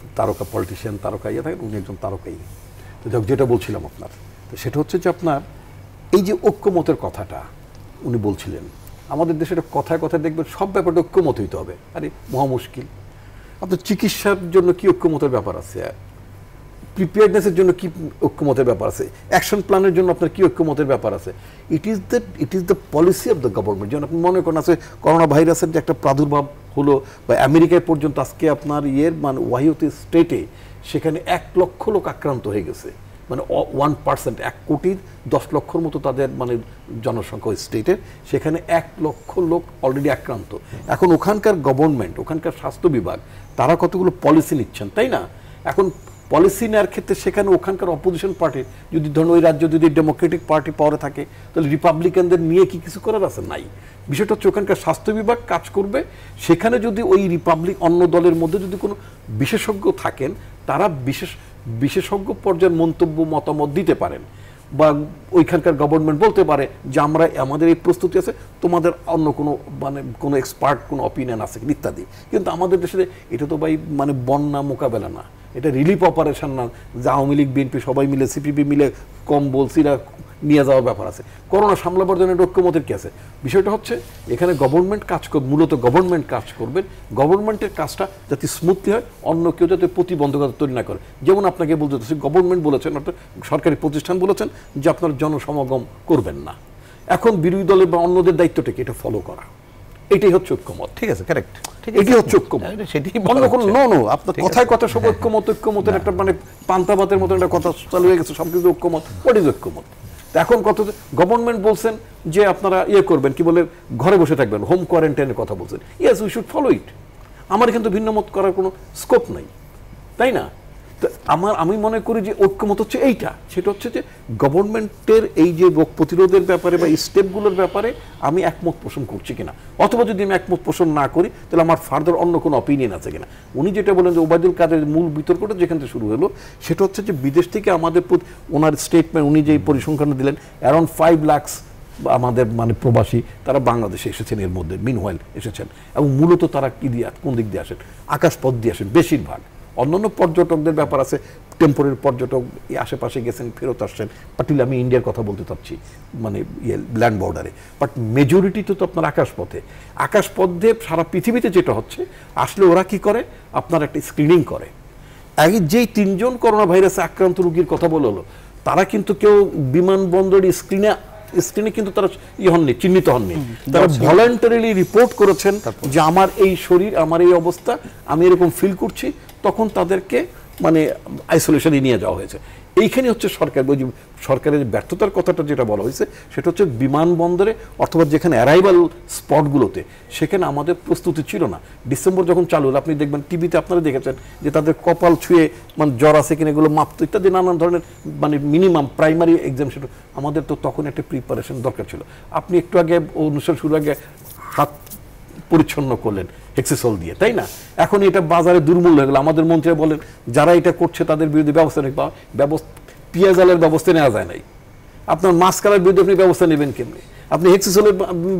তারকা পলিটিশিয়ান তারকা ইয়ে থাকেন, উনি একজন তারকাই। তো যাক, যেটা বলছিলাম আপনার, তো সেটা হচ্ছে যে আপনার এই যে ঐক্যমতের কথাটা উনি বলছিলেন, আমাদের দেশের কথায় কথায় দেখবেন সব ব্যাপারটা ঐক্যমত হইতে হবে। আরে মহা মুশকিল। আপনার চিকিৎসার জন্য কি ঐক্যমতের ব্যাপার আছে, প্রিপেয়ারনেসের জন্য কি ঐক্যমতের ব্যাপার আছে, অ্যাকশন প্ল্যানের জন্য আপনার কি ঐক্যমতের ব্যাপার আছে। It is the it is the policy of the government. যেমন আপনি মনে করেন আছে করোনা ভাইরাসের যে একটা প্রাদুর্ভাব হলো, বা আমেরিকায় পর্যন্ত আজকে আপনার ইয়ের মানে ওয়াহিওতে স্টেটে সেখানে এক লক্ষ লোক আক্রান্ত হয়ে গেছে, মানে ওয়ান পার্সেন্ট, এক কোটি দশ লক্ষর মতো তাদের মানে জনসংখ্যা স্টেটের, সেখানে এক লক্ষ লোক অলরেডি আক্রান্ত। এখন ওখানকার গভর্নমেন্ট, ওখানকার স্বাস্থ্য বিভাগ, তারা কতগুলো পলিসি নিচ্ছেন, তাই না? এখন পলিসি নেওয়ার ক্ষেত্রে সেখানে ওখানকার অপোজিশন পার্টির যদি ধরুন ওই রাজ্য যদি ডেমোক্রেটিক পার্টি পাওয়ারে থাকে, তাহলে রিপাবলিকানদের নিয়ে কি কিছু করার আছে? নাই। বিষয়টা হচ্ছে ওখানকার স্বাস্থ্য বিভাগ কাজ করবে, সেখানে যদি ওই রিপাবলিক অন্য দলের মধ্যে যদি কোনো বিশেষজ্ঞ থাকেন, তারা বিশেষ বিশেষজ্ঞ পর্যায়ের মন্তব্য মতামত দিতে পারেন, বা ওইখানকার গভর্নমেন্ট বলতে পারে যে আমরা আমাদের এই প্রস্তুতি আছে, তোমাদের অন্য কোনো মানে কোনো এক্সপার্ট কোনো অপিনিয়ন আছে ইত্যাদি। কিন্তু আমাদের দেশে এটা তো ভাই মানে বন্যা মোকাবেলা না, এটা রিলিফ অপারেশন না যে আওয়ামী লীগ বিএনপি সবাই মিলে সিপিপি মিলে কম বলছিরা নিয়ে যাওয়ার ব্যাপার আছে। করোনা সামলাবার জন্য ঐক্যমতের কি আছে? বিষয়টা হচ্ছে এখানে গভর্নমেন্ট কাজ করবে, মূলত গভর্নমেন্ট কাজ করবেন, গভর্নমেন্টের কাজটা যাতে স্মুথলি হয়, অন্য কেউ যাতে প্রতিবন্ধকতা তৈরি না করে। যেমন আপনাকে বলতে চাচ্ছি, গভর্নমেন্ট বলেছেন, অর্থাৎ সরকারি প্রতিষ্ঠান বলেছেন যে আপনার জনসমাগম করবেন না। এখন বিরোধী দলের বা অন্যদের দায়িত্বটা কি এটা ফলো করা, এটাই হচ্ছে ঐক্যমত। ঠিক আছে, কারেক্ট, এটি হচ্ছে ঐক্যমত। সেটাই অন্য কোনো নো নো আপনার কথায় কথা সব ঐক্যমত, ঐক্যমতের একটা মানে পান্তাবাতের মতো একটা কথা চালু হয়ে গেছে, সবকিছু ঐক্যমত। হোয়াট ইজ ঐক্যমত? এখন কত গভর্নমেন্ট বলছেন যে আপনারা ইয়ে করবেন, কি বলে ঘরে বসে থাকবেন, হোম কোয়ারেন্টাইনের কথা বলছেন। Yes, we should follow it. আমার কিন্তু ভিন্ন মত করার কোনো স্কোপ নাই, তাই না? তো আমার আমি মনে করি যে ঐক্যমত হচ্ছে এইটা, সেটা হচ্ছে যে গভর্নমেন্টের এই যে রোগ প্রতিরোধের ব্যাপারে বা স্টেপগুলোর ব্যাপারে আমি একমত পোষণ করছি কিনা, অথবা যদি আমি একমত পোষণ না করি তাহলে আমার ফার্দার অন্য কোনো অপিনিয়ন আছে কিনা। উনি যেটা বলেন যে ওবায়দুল কাদের মূল বিতর্কটা যেখান থেকে শুরু হলো, সেটা হচ্ছে যে বিদেশ থেকে আমাদের ওনার স্টেটমেন্ট, উনি যে পরিসংখ্যান দিলেন, অ্যারাউন্ড ফাইভ লাখস আমাদের মানে প্রবাসী তারা বাংলাদেশে এসেছেন, এর মধ্যে মিনওয়াইল এসেছেন, এবং মূলত তারা কি দিয়ে কোন দিক দিয়ে আসেন? আকাশপথ দিয়ে আসেন বেশিরভাগ। অন্যান্য পর্যটকদের ব্যাপার আছে, টেম্পোরারি পর্যটক আশেপাশে গেছেন ফেরত আসছেন, পার্টিকুলার আমি ইন্ডিয়ার কথা বলতে চাচ্ছি, মানে ইয়ে ল্যান্ড বর্ডারে। বাট মেজরিটি তো আপনার আকাশপথে। আকাশপথে সারা পৃথিবীতে যেটা হচ্ছে, আসলে ওরা কি করে, আপনার একটা স্ক্রিনিং করে। আগে যেই তিনজন করোনা ভাইরাসে আক্রান্ত রোগীর কথা বলা হলো, তারা কিন্তু কেউ বিমানবন্দর স্ক্রিনে স্ক্রিনে কিন্তু তারা ইয়ে হননি, চিহ্নিত হননি, তারা ভলান্টারিলি রিপোর্ট করেছেন যে আমার এই শরীর, আমার এই অবস্থা, আমি এরকম ফিল করছি, তখন তাদেরকে মানে আইসোলেশনে নিয়ে যাওয়া হয়েছে। এইখানে হচ্ছে সরকার ওই যে সরকারের ব্যর্থতার কথাটা যেটা বলা হয়েছে, সেটা হচ্ছে বিমানবন্দরে অথবা যেখানে অ্যারাইভাল স্পটগুলোতে সেখানে আমাদের প্রস্তুতি ছিল না। ডিসেম্বর যখন চালু হলো, আপনি দেখবেন টিভিতে আপনারা দেখেছেন যে তাদের কপাল ছুঁয়ে মানে জ্বর আছে কিনা এগুলো মাপতো ইত্যাদি নানান ধরনের মানে মিনিমাম প্রাইমারি এক্সাম, সেটা আমাদের তো তখন একটা প্রিপারেশন দরকার ছিল। আপনি একটু আগে অনুষ্ঠান শুরু আগে হাত পরিচ্ছন্ন করলেন হেক্সিসল দিয়ে, তাই না? এখন এটা বাজারে দুর্মূল্য হয়ে গেল। আমাদের মন্ত্রী বলেন যারা এটা করছে তাদের বিরুদ্ধে ব্যবস্থা নেই, ব্যবস্থা পিয়াজালের ব্যবস্থা নেওয়া যায় নাই। আপনার মাস্কারের বিরুদ্ধে আপনি ব্যবস্থা নেবেন কেমনি? আপনি হেক্সিসলের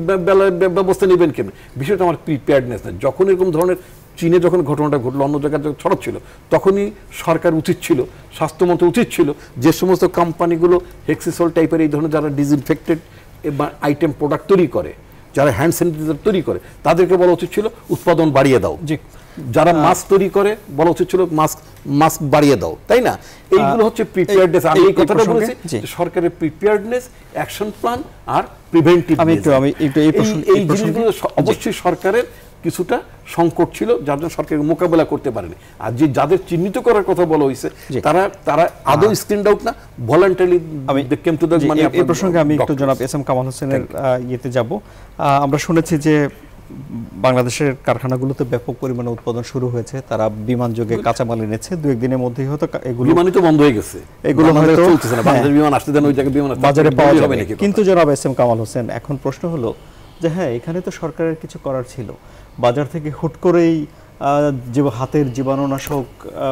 ব্যবস্থা নেবেন কেমনি? বিষয়টা আমার প্রিপেয়ারনেস না। যখন এরকম ধরনের চীনে যখন ঘটনাটা ঘটলো, অন্য জায়গায় যখন ছড়াচ্ছিল, তখনই সরকার উচিত ছিল, স্বাস্থ্যমন্ত্রী উচিত ছিল, যে সমস্ত কোম্পানিগুলো হেক্সিসল টাইপের এই ধরনের যারা ডিসইনফেক্টেড বা আইটেম প্রোডাক্ট তৈরি করে, যারা হ্যান্ড স্যানিটাইজার তৈরি করে, তাদেরকে বলা উচিত ছিল উৎপাদন বাড়িয়ে দাও। যারা মাস্ক তৈরি করে বলা উচিত ছিল মাস্ক মাস্ক বাড়িয়ে দাও, তাই না? এইগুলো হচ্ছে প্রিপেয়ারনেস। আমি এই কথাটা বলেছি, সরকারের প্রিপেয়ারনেস, অ্যাকশন প্ল্যান আর প্রিভেন্টিভ। এই জিনিসগুলো অবশ্যই সরকারের কিছুটা সংকট ছিল, যার জন্য সরকার মোকাবেলা করতে পারেনি। আর যে যাদের চিহ্নিত করার কথা বলা হয়েছে, তারা তারা আদৌ স্ক্রিনড আউট না, ভলান্টারিলি কেম টু দ্য মানে। এই প্রসঙ্গে আমি একটু জনাব এস এম কামাল হোসেনের ইয়েতে যাব। আমরা শুনেছি যে বাংলাদেশের কারখানাগুলোতে ব্যাপক পরিমাণে উৎপাদন শুরু হয়েছে, তারা বিমান যোগে কাঁচামাল এনেছে, দু একদিনের মধ্যেই হয়তো এগুলো বিমানই তো বন্ধ হয়ে গেছে, এগুলো হয়তো চলতেছে না। বাংলাদেশ বিমান আসতে দেন, ওই জায়গায় বিমান বাজারে পাওয়া যাবে নাকি? কিন্তু জনাব এস এম কামাল হোসেন, এখন প্রশ্ন হলো যে হ্যাঁ, এখানে তো সরকারের কিছু করার ছিল। বাজার থেকে হুট করেই যে হাতের জীবাণুনাশক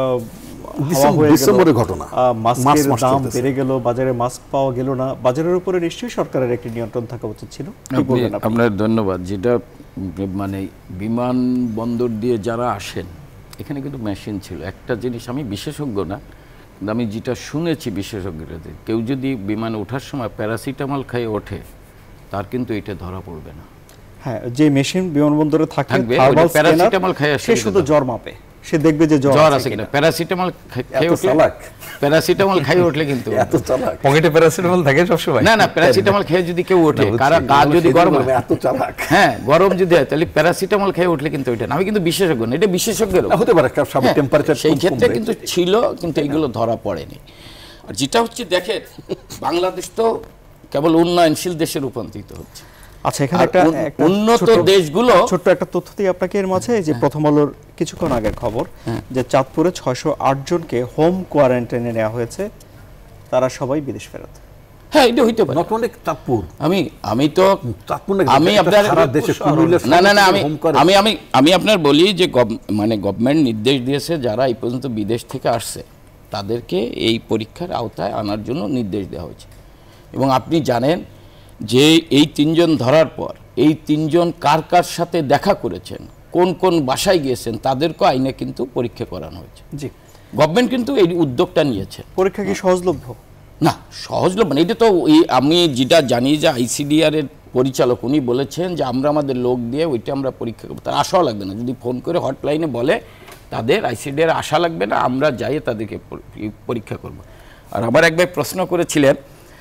ডিসেম্বরের ঘটনা, মাস্কের দাম বেড়ে গেল, বাজারে মাস্ক পাওয়া গেল না, বাজারের উপরে নিশ্চয়ই সরকারের একটি নিয়ন্ত্রণ থাকা উচিত ছিল। আপনার ধন্যবাদ। যেটা মানে বিমানবন্দর দিয়ে যারা আসেন এখানে কিন্তু মেশিন ছিল। একটা জিনিস, আমি বিশেষজ্ঞ না, কিন্তু আমি যেটা শুনেছি বিশেষজ্ঞদের, কেউ যদি বিমানে ওঠার সময় প্যারাসিটামল খাইয়ে ওঠে তার কিন্তু এটা ধরা পড়বে না। হ্যাঁ, যে মেশিন বিমানবন্দরে থাকে থাকবে, থার্মাল প্যারাসিটামল খাইয়ে সে শুধু জ্বর মাপে, সে দেখবে যে জ্বর আছে কিনা। প্যারাসিটামল খাইয়ে উঠলে, চালাক প্যারাসিটামল খাইয়ে উঠলে কিন্তু এত চালাক, পকেটে প্যারাসিটামল থাকে সব সময়। না না, প্যারাসিটামল খেয়ে যদি কেউ ওঠে, কারা গা যদি গরম হয়, এত চালাক, হ্যাঁ গরম যদি হয়, তাহলে প্যারাসিটামল খেয়ে উঠলে কিন্তু ওইটা না। আমি কিন্তু বিশেষজ্ঞ না, এটা বিশেষজ্ঞের হতে পারে স্বাভাবিক টেম্পারেচার সেই ক্ষেত্রে কিন্তু ছিল, কিন্তু এইগুলো ধরা পড়েনি। আর যেটা হচ্ছে, দেখেন বাংলাদেশ তো কেবল উন্নয়নশীল দেশে রূপান্তরিত হচ্ছে। আচ্ছা, এখানে একটা উন্নত দেশগুলো, ছোট্ট একটা তথ্য দিই আপনাকে এর মাঝে, যে প্রথম আলোর কিছুক্ষণ আগের খবর, যে চাঁদপুরে ছয়শো আট জনকে হোম কোয়ারেন্টাইনে নেওয়া হয়েছে, তারা সবাই বিদেশ ফেরত। হ্যাঁ, এটা হইতে পারে। নট অনলি চাঁদপুর, আমি আমি তো চাঁদপুর আমি আপনার সারা দেশে না না না আমি আমি আমি আমি আপনার বলি যে মানে গভর্নমেন্ট নির্দেশ দিয়েছে যারা এই পর্যন্ত বিদেশ থেকে আসছে তাদেরকে এই পরীক্ষার আওতায় আনার জন্য নির্দেশ দেওয়া হয়েছে। এবং আপনি জানেন যে এই তিনজন ধরার পর এই তিনজন কার কার সাথে দেখা করেছেন, কোন কোন বাসায় গিয়েছেন, তাদেরকে আইনে কিন্তু পরীক্ষা করানো হয়েছে। জি, গভর্নমেন্ট কিন্তু এই উদ্যোগটা নিয়েছে। পরীক্ষা কি সহজলভ্য? না, সহজলভ্য না। এটা তো আমি যেটা জানি যে আইসিডিআর এর পরিচালক উনি বলেছেন যে আমরা আমাদের লোক দিয়ে ওইটা আমরা পরীক্ষা করবো, তার আশাও লাগবে না। যদি ফোন করে হটলাইনে বলে তাদের আইসিডিআর আশা লাগবে না, আমরা যাই তাদেরকে পরীক্ষা করব। আর আবার এক ভাই প্রশ্ন করেছিলেন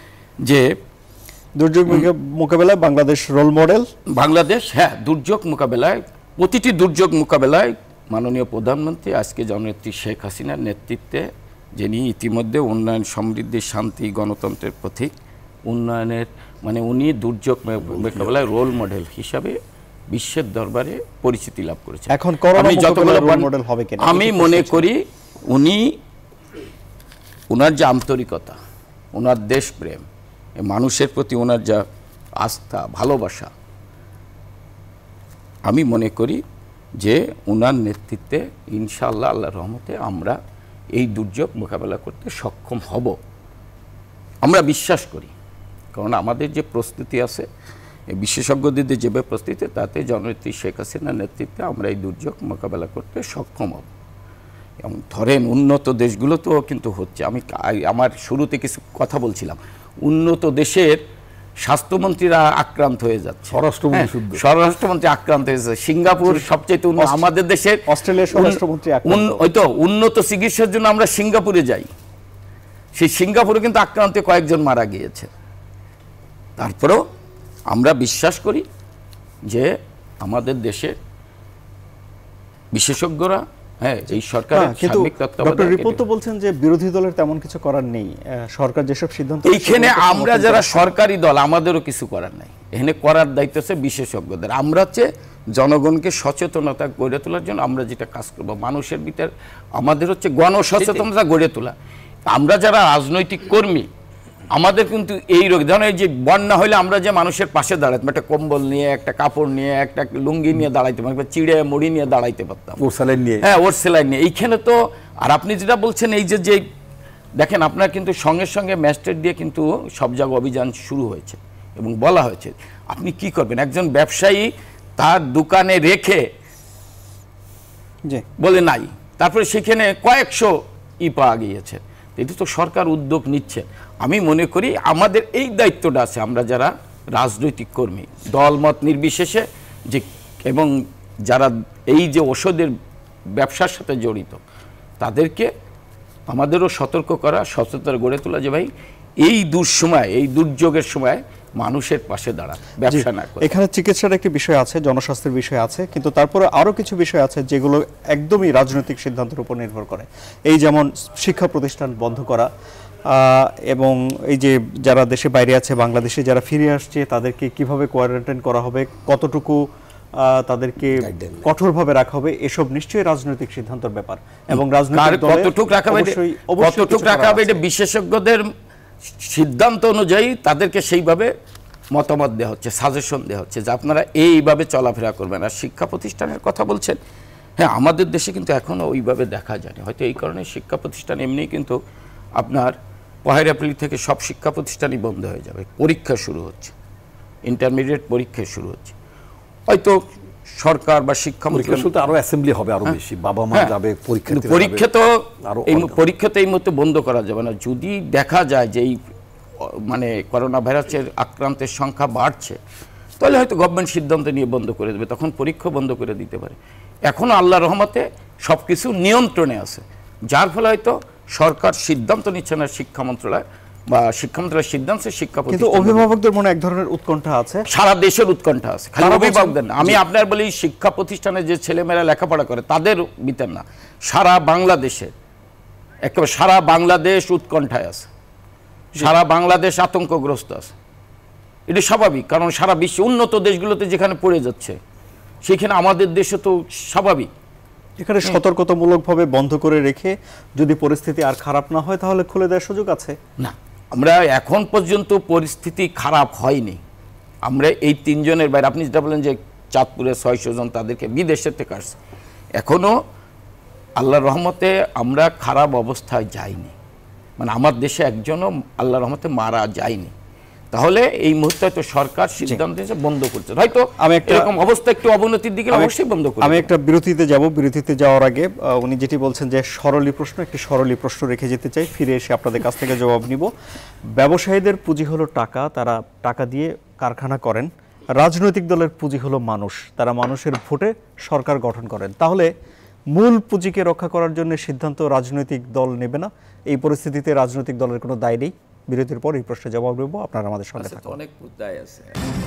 যে দুর্যোগ মোকাবেলায় বাংলাদেশ রোল মডেল। বাংলাদেশ, হ্যাঁ, দুর্যোগ মোকাবেলায়, প্রতিটি দুর্যোগ মোকাবেলায় মাননীয় প্রধানমন্ত্রী আজকে জননেত্রী শেখ হাসিনার নেতৃত্বে, যিনি ইতিমধ্যে উন্নয়ন, সমৃদ্ধি, শান্তি, গণতন্ত্রের প্রতীক, উন্নয়নের মানে উনি দুর্যোগ মোকাবেলায় রোল মডেল হিসাবে বিশ্বের দরবারে পরিচিতি লাভ করেছেন। এখন করোনা মোকাবেলায় রোল মডেল হবে কিনা আমি মনে করি উনি, ওনার যে আন্তরিকতা, ওনার দেশপ্রেম, মানুষের প্রতি ওনার যা আস্থা, ভালোবাসা, আমি মনে করি যে ওনার নেতৃত্বে ইনশাআল্লাহ আল্লাহর রহমতে আমরা এই দুর্যোগ মোকাবেলা করতে সক্ষম হব, আমরা বিশ্বাস করি। কারণ আমাদের যে প্রস্তুতি আছে, বিশেষজ্ঞদের যেভাবে প্রস্তুতি, তাতে জননেত্রী শেখ হাসিনার নেতৃত্বে আমরা এই দুর্যোগ মোকাবেলা করতে সক্ষম হব। এবং ধরেন উন্নত দেশগুলো তো কিন্তু হচ্ছে, আমি আমার শুরুতে কিছু কথা বলছিলাম, উন্নত দেশের স্বাস্থ্যমন্ত্রীরা আক্রান্ত হয়ে যাচ্ছে, স্বরাষ্ট্রমন্ত্রী স্বরাষ্ট্রমন্ত্রী আক্রান্ত হয়েছে, সিঙ্গাপুর সবচেয়ে উন্নত, আমাদের দেশের অস্ট্রেলিয়ার স্বরাষ্ট্রমন্ত্রী ওই তো উন্নত চিকিৎসার জন্য আমরা সিঙ্গাপুরে যাই, সেই সিঙ্গাপুরে কিন্তু আক্রান্তে কয়েকজন মারা গিয়েছে। তারপরেও আমরা বিশ্বাস করি যে আমাদের দেশের বিশেষজ্ঞরা, হ্যাঁ, এই সরকারের সার্বিক তত্ত্বাবধানে, ডক্টর রিপোর্ট তো বলছেন যে বিরোধী দলের তেমন কিছু করার নেই, সরকার যেসব সিদ্ধান্ত, এইখানে আমরা যারা সরকারি দল আমাদেরও কিছু করার নাই, এখানে করার দায়িত্ব আছে বিশেষজ্ঞদের। আমরা হচ্ছে জনগণকে সচেতনতা গড়ে তোলার জন্য আমরা যেটা কাজ করবো, মানুষের ভিতর আমাদের হচ্ছে গণসচেতনতা গড়ে তোলা। আমরা যারা রাজনৈতিক কর্মী, আমাদের কিন্তু এই রোগ, ধরেন এই যে বন্যা হলে আমরা যে মানুষের পাশে দাঁড়াতাম, একটা কম্বল নিয়ে, একটা কাপড় নিয়ে, একটা লুঙ্গি নিয়ে দাঁড়াইতে পারতাম, চিড়ে মুড়ি নিয়ে দাঁড়াইতে পারতাম, ওর সেলাইন নিয়ে, হ্যাঁ ওর সেলাইন নিয়ে। এইখানে তো, আর আপনি যেটা বলছেন এই যে যে দেখেন, আপনার কিন্তু সঙ্গে সঙ্গে ম্যাজিস্ট্রেট দিয়ে কিন্তু সব জায়গায় অভিযান শুরু হয়েছে এবং বলা হয়েছে আপনি কি করবেন। একজন ব্যবসায়ী তার দোকানে রেখে বলে নাই, তারপরে সেখানে কয়েকশো ই পাওয়া গিয়েছে। এটা তো সরকার উদ্যোগ নিচ্ছে। আমি মনে করি আমাদের এই দায়িত্বটা আছে, আমরা যারা রাজনৈতিক কর্মী, দলমত নির্বিশেষে, যে এবং যারা এই যে ওষুধের ব্যবসার সাথে জড়িত, তাদেরকে আমাদেরও সতর্ক করা, সচেতনতা গড়ে তোলা যে ভাই এই দুঃসময়, এই দুর্যোগের সময় মানুষের পাশে দাঁড়া, ব্যবসা না করে। এখানে চিকিৎসার একটি বিষয় আছে, জনস্বাস্থ্যের বিষয় আছে, কিন্তু তারপরে আরো কিছু বিষয় আছে যেগুলো একদমই রাজনৈতিক সিদ্ধান্তের উপর নির্ভর করে। এই যেমন শিক্ষা প্রতিষ্ঠান বন্ধ করা, এবং এই যে যারা দেশে বাইরে আছে, বাংলাদেশে যারা ফিরে আসছে, তাদেরকে কিভাবে কোয়ারেন্টাইন করা হবে, কতটুকু তাদেরকে কঠোরভাবে রাখা হবে, এসব নিশ্চয়ই রাজনৈতিক সিদ্ধান্তের ব্যাপার। এবং রাজনৈতিক দলের কতটুকু রাখা হবে, কতটুকু রাখা হবে, এটা বিশেষজ্ঞদের সিদ্ধান্ত অনুযায়ী তাদেরকে সেইভাবে মতামত দেওয়া হচ্ছে, সাজেশন দেওয়া হচ্ছে যে আপনারা এইভাবে চলাফেরা করবেন। আর শিক্ষা প্রতিষ্ঠানের কথা বলছেন, হ্যাঁ, আমাদের দেশে কিন্তু এখনও ওইভাবে দেখা যায়নি, হয়তো এই কারণে শিক্ষা প্রতিষ্ঠান এমনি কিন্তু আপনার পহেলা এপ্রিল থেকে সব শিক্ষা প্রতিষ্ঠানই বন্ধ হয়ে যাবে, পরীক্ষা শুরু হচ্ছে, ইন্টারমিডিয়েট পরীক্ষা শুরু হচ্ছে, হয়তো সরকার বা শিক্ষা মন্ত্রী আরো অ্যাসেম্বলি হবে আরো বেশি, বাবা মা যাবে পরীক্ষা, পরীক্ষা তো এই পরীক্ষা তো এই মুহূর্তে বন্ধ করা যাবে না। যদি দেখা যায় যে এই মানে করোনা ভাইরাসের আক্রান্তের সংখ্যা বাড়ছে, তাহলে হয়তো গভর্নমেন্ট সিদ্ধান্ত নিয়ে বন্ধ করে দেবে, তখন পরীক্ষা বন্ধ করে দিতে পারে। এখনো আল্লাহর রহমতে সব কিছু নিয়ন্ত্রণে আছে, যার ফলে হয়তো সরকার সিদ্ধান্ত নিচ্ছে না, শিক্ষা মন্ত্রণালয় বা শিক্ষা মন্ত্রণালয়ের সিদ্ধান্তে শিক্ষা প্রতিষ্ঠান। কিন্তু অভিভাবকদের মনে এক ধরনের উৎকণ্ঠা আছে, সারা দেশের উৎকণ্ঠা আছে, খালি অভিভাবকদের না। আমি আপনার বলি শিক্ষা প্রতিষ্ঠানে যে ছেলেমেয়েরা লেখাপড়া করে তাদের ভিতর না, সারা বাংলাদেশে, একেবারে সারা বাংলাদেশ উৎকণ্ঠায় আছে, সারা বাংলাদেশ আতঙ্কগ্রস্ত আছে। এটা স্বাভাবিক, কারণ সারা বিশ্বে উন্নত দেশগুলোতে যেখানে পড়ে যাচ্ছে সেখানে আমাদের দেশে তো স্বাভাবিক। এখানে সতর্কতামূলকভাবে বন্ধ করে রেখে যদি পরিস্থিতি আর খারাপ না হয় তাহলে খুলে দেওয়ার সুযোগ আছে না। আমরা এখন পর্যন্ত পরিস্থিতি খারাপ হয়নি। আমরা এই তিনজনের বাইরে, আপনি যেটা বলেন যে চাঁদপুরে ছয়শো জন তাদেরকে বিদেশের থেকে আসছে, এখনো আল্লাহর রহমতে আমরা খারাপ অবস্থায় যাইনি, মানে আমার দেশে একজনও আল্লাহর রহমতে মারা যায়নি। তাহলে এই মুহূর্তে হয়তো সরকার সিদ্ধান্ত নিয়েছে বন্ধ করছে, হয়তো আমি এরকম অবস্থা একটু অবনতির দিকে অবশ্যই বন্ধ করব। আমি একটা বিরতিতে যাব, বিরতিতে যাওয়ার আগে উনি যেটি বলছেন যে সরলী প্রশ্ন, একটি সরলী প্রশ্ন রেখে যেতে চাই, ফিরে এসে আপনাদের কাছ থেকে জবাব নিব। ব্যবসায়ীদের পুঁজি হলো টাকা, তারা টাকা দিয়ে কারখানা করেন। রাজনৈতিক দলের পুঁজি হলো মানুষ, তারা মানুষের ভোটে সরকার গঠন করেন। তাহলে মূল পুঁজিকে রক্ষা করার জন্য সিদ্ধান্ত রাজনৈতিক দল নেবে না, এই পরিস্থিতিতে রাজনৈতিক দলের কোনো দায় নেই। বিরতির পর এই প্রশ্নের জবাব দেব, আপনারা আমাদের সঙ্গে থাকুন। অনেক দায় আছে।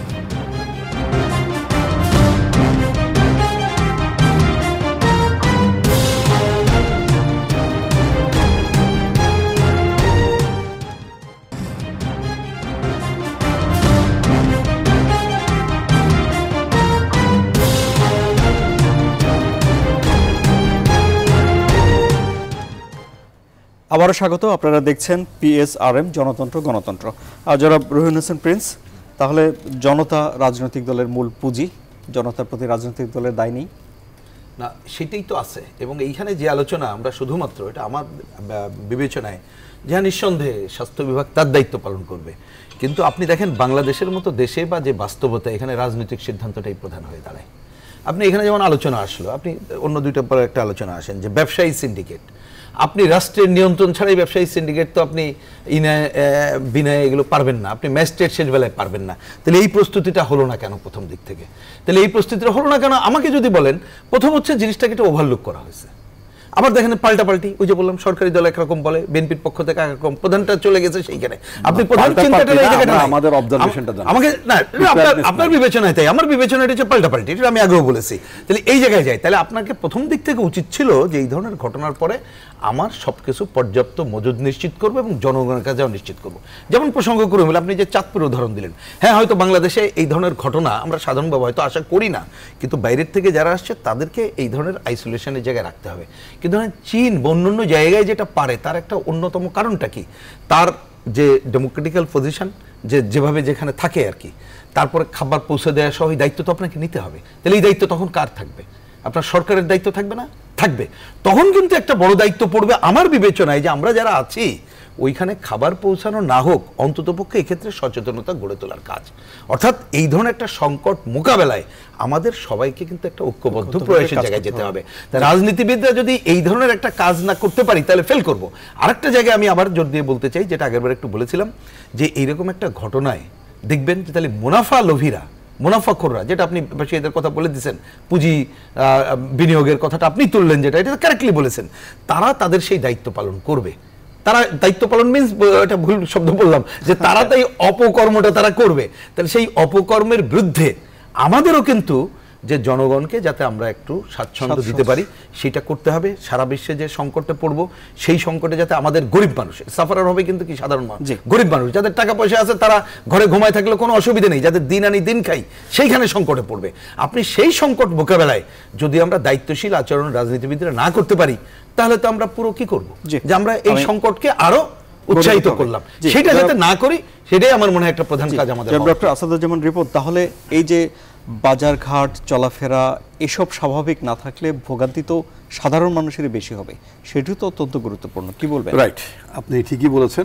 আবারও স্বাগত, আপনারা দেখছেন পিএসআরএম জনতন্ত্র গণতন্ত্র। আর যারা রহিন হোসেন প্রিন্স, তাহলে জনতা রাজনৈতিক দলের মূল পুঁজি, জনতার প্রতি রাজনৈতিক দলের দায় নেই না, সেটাই তো আছে। এবং এইখানে যে আলোচনা আমরা শুধুমাত্র, এটা আমার বিবেচনায় যে নিঃসন্দেহে স্বাস্থ্য বিভাগ তার দায়িত্ব পালন করবে, কিন্তু আপনি দেখেন বাংলাদেশের মতো দেশে বা যে বাস্তবতা, এখানে রাজনৈতিক সিদ্ধান্তটাই প্রধান হয়ে দাঁড়ায়। আপনি এখানে যেমন আলোচনা আসলো, আপনি অন্য দুইটার পরে একটা আলোচনা আসেন যে ব্যবসায়ী সিন্ডিকেট, আপনি রাষ্ট্রের নিয়ন্ত্রণ ছাড়াই ব্যবসায়ী সিন্ডিকেট তো আপনি ইনায় বিনায় এগুলো পারবেন না, আপনি ম্যাজিস্ট্রেট শেষ বেলায় পারবেন না। তাহলে এই প্রস্তুতিটা হলো না কেন প্রথম দিক থেকে? তাহলে এই প্রস্তুতিটা হলো না কেন আমাকে যদি বলেন, প্রথম হচ্ছে জিনিসটাকে একটা ওভারলুক করা হয়েছে। আবার দেখেন পাল্টাপাল্টি, ওই যে বললাম সরকারি দল একরকম বলে, বিএনপির পক্ষ থেকে একরকম, প্রধানটা চলে গেছে সেইখানে। আপনি প্রধান চিন্তাটা এই জায়গাটা আমাদের অবজারভেশনটা জানেন, আমাকে না আপনার আপনার বিবেচনায় তাই, আমার বিবেচনায় এটা হচ্ছে পাল্টাপাল্টি, এটা আমি আগেও বলেছি। তাহলে এই জায়গায় যাই, তাহলে আপনাকে প্রথম দিক থেকে উচিত ছিল যে এই ধরনের ঘটনার পরে আমার সবকিছু পর্যাপ্ত মজুদ নিশ্চিত করবো এবং জনগণের কাছেও নিশ্চিত করবো। যেমন প্রসঙ্গ করে বলে আপনি যে চাঁদপুর উদাহরণ দিলেন, হ্যাঁ হয়তো বাংলাদেশে এই ধরনের ঘটনা আমরা সাধারণভাবে হয়তো আশা করি না, কিন্তু বাইরের থেকে যারা আসছে তাদেরকে এই ধরনের আইসোলেশনের জায়গায় রাখতে হবে। কিন্তু চীন বা অন্যান্য জায়গায় যেটা পারে, তার একটা অন্যতম কারণটা কি, তার যে ডেমোক্রেটিক্যাল পজিশন, যে যেভাবে যেখানে থাকে আর কি, তারপরে খাবার পৌঁছে দেওয়া সহ এই দায়িত্ব তো আপনাকে নিতে হবে। তাহলে এই দায়িত্ব তখন কার থাকবে? আপনার সরকারের দায়িত্ব থাকবে না? থাকবে। তখন কিন্তু একটা বড় দায়িত্ব পড়বে আমার বিবেচনায় যে আমরা যারা আছি ওইখানে খাবার পৌঁছানো না হোক, অন্ততপক্ষে এক্ষেত্রে সচেতনতা গড়ে তোলার কাজ। অর্থাৎ এই ধরনের একটা সংকট মোকাবেলায় আমাদের সবাইকে কিন্তু একটা ঐক্যবদ্ধ প্রয়াসের জায়গায় যেতে হবে। রাজনীতিবিদরা যদি এই ধরনের একটা কাজ না করতে পারি তাহলে ফেল করব। আরেকটা জায়গায় আমি আবার জোর দিয়ে বলতে চাই, যেটা আগেরবার একটু বলেছিলাম, যে এইরকম একটা ঘটনায় দেখবেন যে তাহলে মুনাফা লোভীরা, মুনাফাখোররা, যেটা আপনি ব্যবসায়ীদের কথা বলে দিচ্ছেন, পুঁজি বিনিয়োগের কথাটা আপনি তুললেন, যেটা এটা কারেক্টলি বলেছেন, তারা তাদের সেই দায়িত্ব পালন করবে। তারা দায়িত্ব পালন মিন্স, এটা ভুল শব্দ বললাম, যে তারা তাই অপকর্মটা তারা করবে। তাহলে সেই অপকর্মের বিরুদ্ধে আমাদেরও কিন্তু যে জনগণকে যাতে আমরা একটু স্বাচ্ছন্দ্য দিতে পারি সেটা করতে হবে। সারা বিশ্বে যে সংকটে পড়বো সেই সংকটে যাতে আমাদের গরিব মানুষ সাফারার হবে, কিন্তু কি সাধারণ মানুষ, গরিব মানুষ যাদের টাকা পয়সা আছে তারা ঘরে ঘুমায় থাকলে কোনো অসুবিধা নেই, যাদের দিন আনি দিন খাই সেইখানে সংকটে পড়বে। আপনি সেই সংকট মোকাবেলায় যদি আমরা দায়িত্বশীল আচরণ রাজনীতিবিদরা না করতে পারি, তাহলে তো আমরা পুরো কি করবো, যে আমরা এই সংকটকে আরো উৎসাহিত করলাম, সেটা যাতে না করি, সেটাই আমার মনে হয় একটা প্রধান কাজ আমাদের। ডক্টর আসাদুজ্জামান রিপোর্ট, তাহলে এই যে বাজারঘাট চলাফেরা এসব স্বাভাবিক না থাকলে ভোগান্তি তো সাধারণ মানুষেরই বেশি হবে, সেটিও তো অত্যন্ত গুরুত্বপূর্ণ। কি বলবেন? রাইট, আপনি ঠিকই বলেছেন।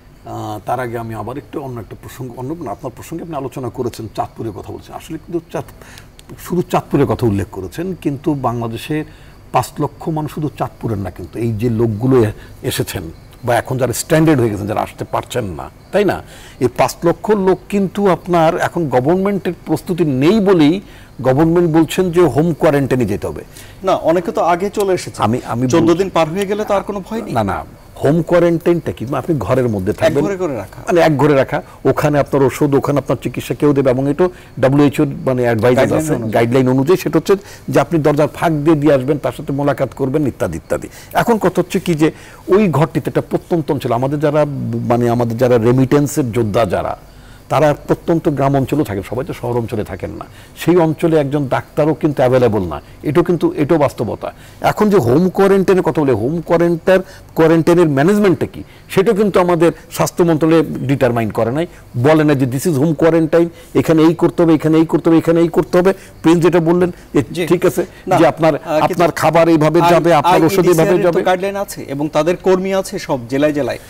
তার আগে আমি আবার একটু অন্য একটা প্রসঙ্গ, অন্য আপনার প্রসঙ্গে আপনি আলোচনা করেছেন, চাঁদপুরের কথা বলছেন। আসলে কিন্তু শুধু চাঁদপুরের কথা উল্লেখ করেছেন, কিন্তু বাংলাদেশের পাঁচ লক্ষ মানুষ শুধু চাঁদপুরের না, কিন্তু এই যে লোকগুলো এসেছেন বা এখন যারা স্ট্যান্ডার্ড হয়ে গেছেন, যারা আসতে পারছেন না, তাই না, এই পাঁচ লক্ষ লোক কিন্তু আপনার এখন গভর্নমেন্টের প্রস্তুতি নেই বলেই গভর্নমেন্ট বলছেন যে হোম কোয়ারেন্টাইনে যেতে হবে। না, অনেকে তো আগে চলে এসেছে, আমি আমি চোদ্দ দিন পার হয়ে গেলে তো আর কোনো ভয় নেই। না না, হোম কোয়ারেন্টাইনটা কি, আপনি ঘরের মধ্যে থাকবেন, ঘরে করে রাখা, মানে এক ঘরে রাখা, ওখানে আপনার ওষুধ, ওখানে আপনার চিকিৎসা কেউ দেবে, এবং এটা ডব্লিউএইচও মানে অ্যাডভাইজার আছে, গাইডলাইন অনুযায়ী সেটা হচ্ছে যে আপনি দরজার ফাঁক দিয়ে দিয়ে আসবেন, তার সাথে মোলাকাত করবেন, ইত্যাদি ইত্যাদি। এখন কথা হচ্ছে কি যে ওই ঘরটিতে একটা প্রত্যন্ত অঞ্চল, আমাদের যারা মানে আমাদের যারা রেমিটেন্সের যোদ্ধা যারা, তারা প্রত্যন্ত গ্রাম অঞ্চলেও থাকেন, সবাই তো শহর অঞ্চলে থাকেন না, সেই অঞ্চলে একজন ডাক্তারও কিন্তু অ্যাভেলেবল না, এটাও কিন্তু এটাও বাস্তবতা। এখন যে হোম কোয়ারেন্টাইনের কথা বলে, হোম কোয়ারেন্টাইন কোয়ারেন্টাইনের ম্যানেজমেন্টটা কি সেটাও কিন্তু আমাদের স্বাস্থ্য মন্ত্রণালয় ডিটারমাইন করে নাই, বলে না যে দিস ইজ হোম কোয়ারেন্টাইন, এখানে এই করতে হবে, এখানে এই করতে হবে, এখানে এই করতে হবে। প্রিন্স যেটা বললেন ঠিক আছে যে আপনার আপনার খাবার এইভাবে যাবে, আপনার ওষুধ এইভাবে যাবে, গাইডলাইন আছে এবং তাদের কর্মী আছে সব জেলায় জেলায়।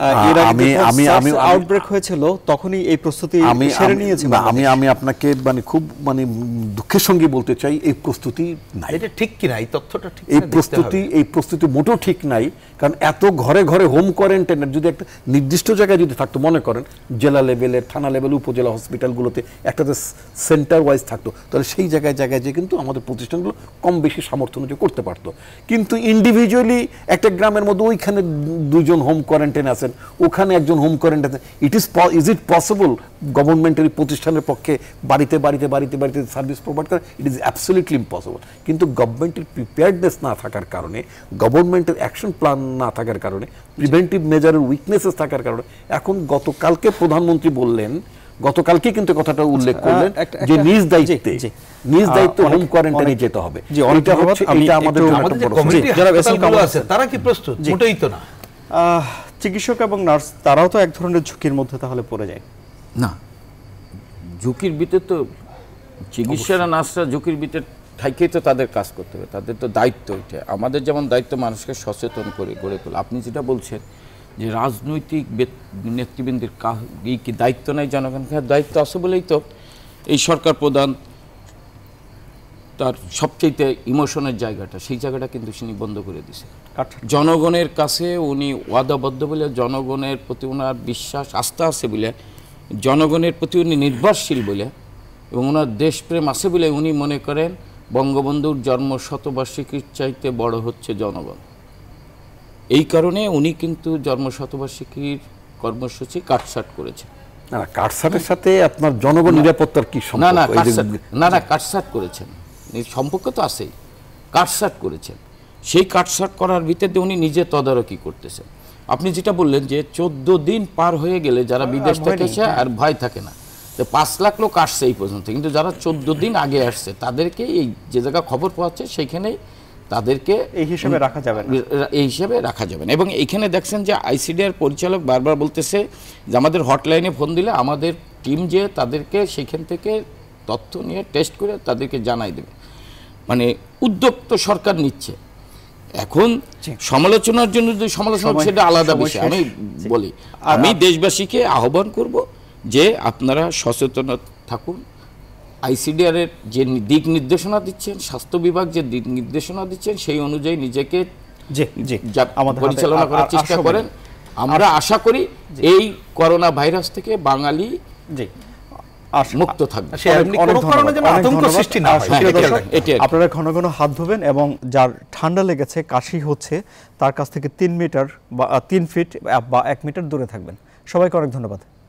আমি আমি আমি আউটব্রেক হয়েছিল তখনই এই প্রস্তুতি সেরে নিয়েছে। আমি আমি আপনাকে মানে খুব মানে দুঃখের সঙ্গে বলতে চাই, এই প্রস্তুতি নাই। এটা ঠিক কি না, এই তথ্যটা ঠিক, এই প্রস্তুতি এই প্রস্তুতি মোটেও ঠিক নাই। কারণ এত ঘরে ঘরে হোম কোয়ারেন্টাইনের যদি একটা নির্দিষ্ট জায়গায় যদি থাকতো, মনে করেন জেলা লেভেলের, থানা লেভেল, উপজেলা হসপিটালগুলোতে একটা যে সেন্টার ওয়াইজ থাকতো, তাহলে সেই জায়গায় জায়গায় যে কিন্তু আমাদের প্রতিষ্ঠানগুলো কম বেশি সামর্থ্য অনুযায়ী করতে পারতো। কিন্তু ইন্ডিভিজুয়ালি একটা গ্রামের মধ্যে ওইখানে দুইজন হোম কোয়ারেন্টাইন আছেন, ওখানে একজন হোম কোয়ারেন্টাইন আছেন, it is is it possible গভর্নমেন্টের প্রতিষ্ঠানের পক্ষে বাড়িতে বাড়িতে বাড়িতে বাড়িতে সার্ভিস প্রোভাইড করা? It is absolutely impossible. কিন্তু গভর্নমেন্টের প্রিপেয়ার্ডনেস না থাকার কারণে, গভর্নমেন্টের অ্যাকশন প্ল্যান না থাকার কারণে, প্রিভেন্টিভ মেজারের উইকনেসেস থাকার কারণে, এখন গতকালকে প্রধানমন্ত্রী বললেন, গতকালকে কিন্তু কথাটা উল্লেখ করলেন যে নিজ দায়িত্বে নিজ দায়িত্বে হোম কোয়ারেন্টাইনে যেতে হবে। এটা হচ্ছে এটা আমাদের তারা কি প্রস্তুত? মোটেই তো না। চিকিৎসক এবং নার্স তারাও তো এক ধরনের ঝুঁকির মধ্যে তাহলে পড়ে যায় না? ঝুঁকির ভিতরে তো চিকিৎসারা, নার্সরা ঝুঁকির ভিতরে থাকেই তো তাদের কাজ করতে হবে, তাদের তো দায়িত্ব এটা। আমাদের যেমন দায়িত্ব মানুষকে সচেতন করে গড়ে তোলা। আপনি যেটা বলছেন যে রাজনৈতিক নেতৃবৃন্দের কি দায়িত্ব নাই, জনগণকে দায়িত্ব আছে বলেই তো এই সরকার প্রধান তার সবচেয়ে ইমোশনের জায়গাটা, সেই জায়গাটা কিন্তু তিনি বন্ধ করে দিয়েছে। জনগণের কাছে উনি ওয়াদাবদ্ধ বলে, জনগণের প্রতি ওনার বিশ্বাস আস্থা আছে বলে, জনগণের প্রতি উনি নির্ভরশীল বলে এবং ওনার দেশপ্রেম আছে বলে উনি মনে করেন বঙ্গবন্ধুর জন্ম শতবার্ষিকীর চাইতে বড় হচ্ছে জনগণ। এই কারণে উনি কিন্তু জন্ম শতবার্ষিকীর কর্মসূচি কাটছাট করেছেন। না, কাটছাটের সাথে আপনার জনগণ নিরাপত্তার কি সম্পর্ক? না না না না কাটছাট করেছেন, সম্পর্ক তো আছেই, কাটছাট করেছেন। সেই কাটছাট করার ভিতরে উনি নিজে তদারকি করতেছেন। আপনি যেটা বললেন যে চোদ্দ দিন পার হয়ে গেলে যারা বিদেশ থেকে এসে আর ভয় থাকে না, তো পাঁচ লাখ লোক আসছে এই পর্যন্ত, কিন্তু যারা চোদ্দ দিন আগে আসছে তাদেরকে এই যে জায়গা খবর পাচ্ছে সেইখানেই তাদেরকে এই হিসেবে রাখা যাবে না, এই হিসেবে রাখা যাবে না। এবং এখানে দেখছেন যে আইসিডিআর পরিচালক বারবার বলতেছে যে আমাদের হটলাইনে ফোন দিলে আমাদের টিম যে তাদেরকে সেখান থেকে তথ্য নিয়ে টেস্ট করে তাদেরকে জানাই দেবে। মানে উদ্যোগ তো সরকার নিচ্ছে। এখন সমালোচনার জন্য যদি সমালোচনা, সেটা আলাদা বিষয়। আমি বলি, আমি দেশবাসীকে আহ্বান করব যে আপনারা সচেতন থাকুন। আইসিডিআর এর যে দিক নির্দেশনা দিচ্ছেন, স্বাস্থ্য বিভাগ যে দিক নির্দেশনা দিচ্ছেন, সেই অনুযায়ী নিজেকে পরিচালনা করার চেষ্টা করেন। আমরা আশা করি এই করোনা ভাইরাস থেকে বাঙালি মুক্ত থাকবে, আপনারা ঘন ঘন হাত ধোবেন এবং যার ঠান্ডা লেগেছে, কাশি হচ্ছে, তার কাছ থেকে তিন মিটার বা তিন ফিট বা এক মিটার দূরে থাকবেন। সবাইকে অনেক ধন্যবাদ।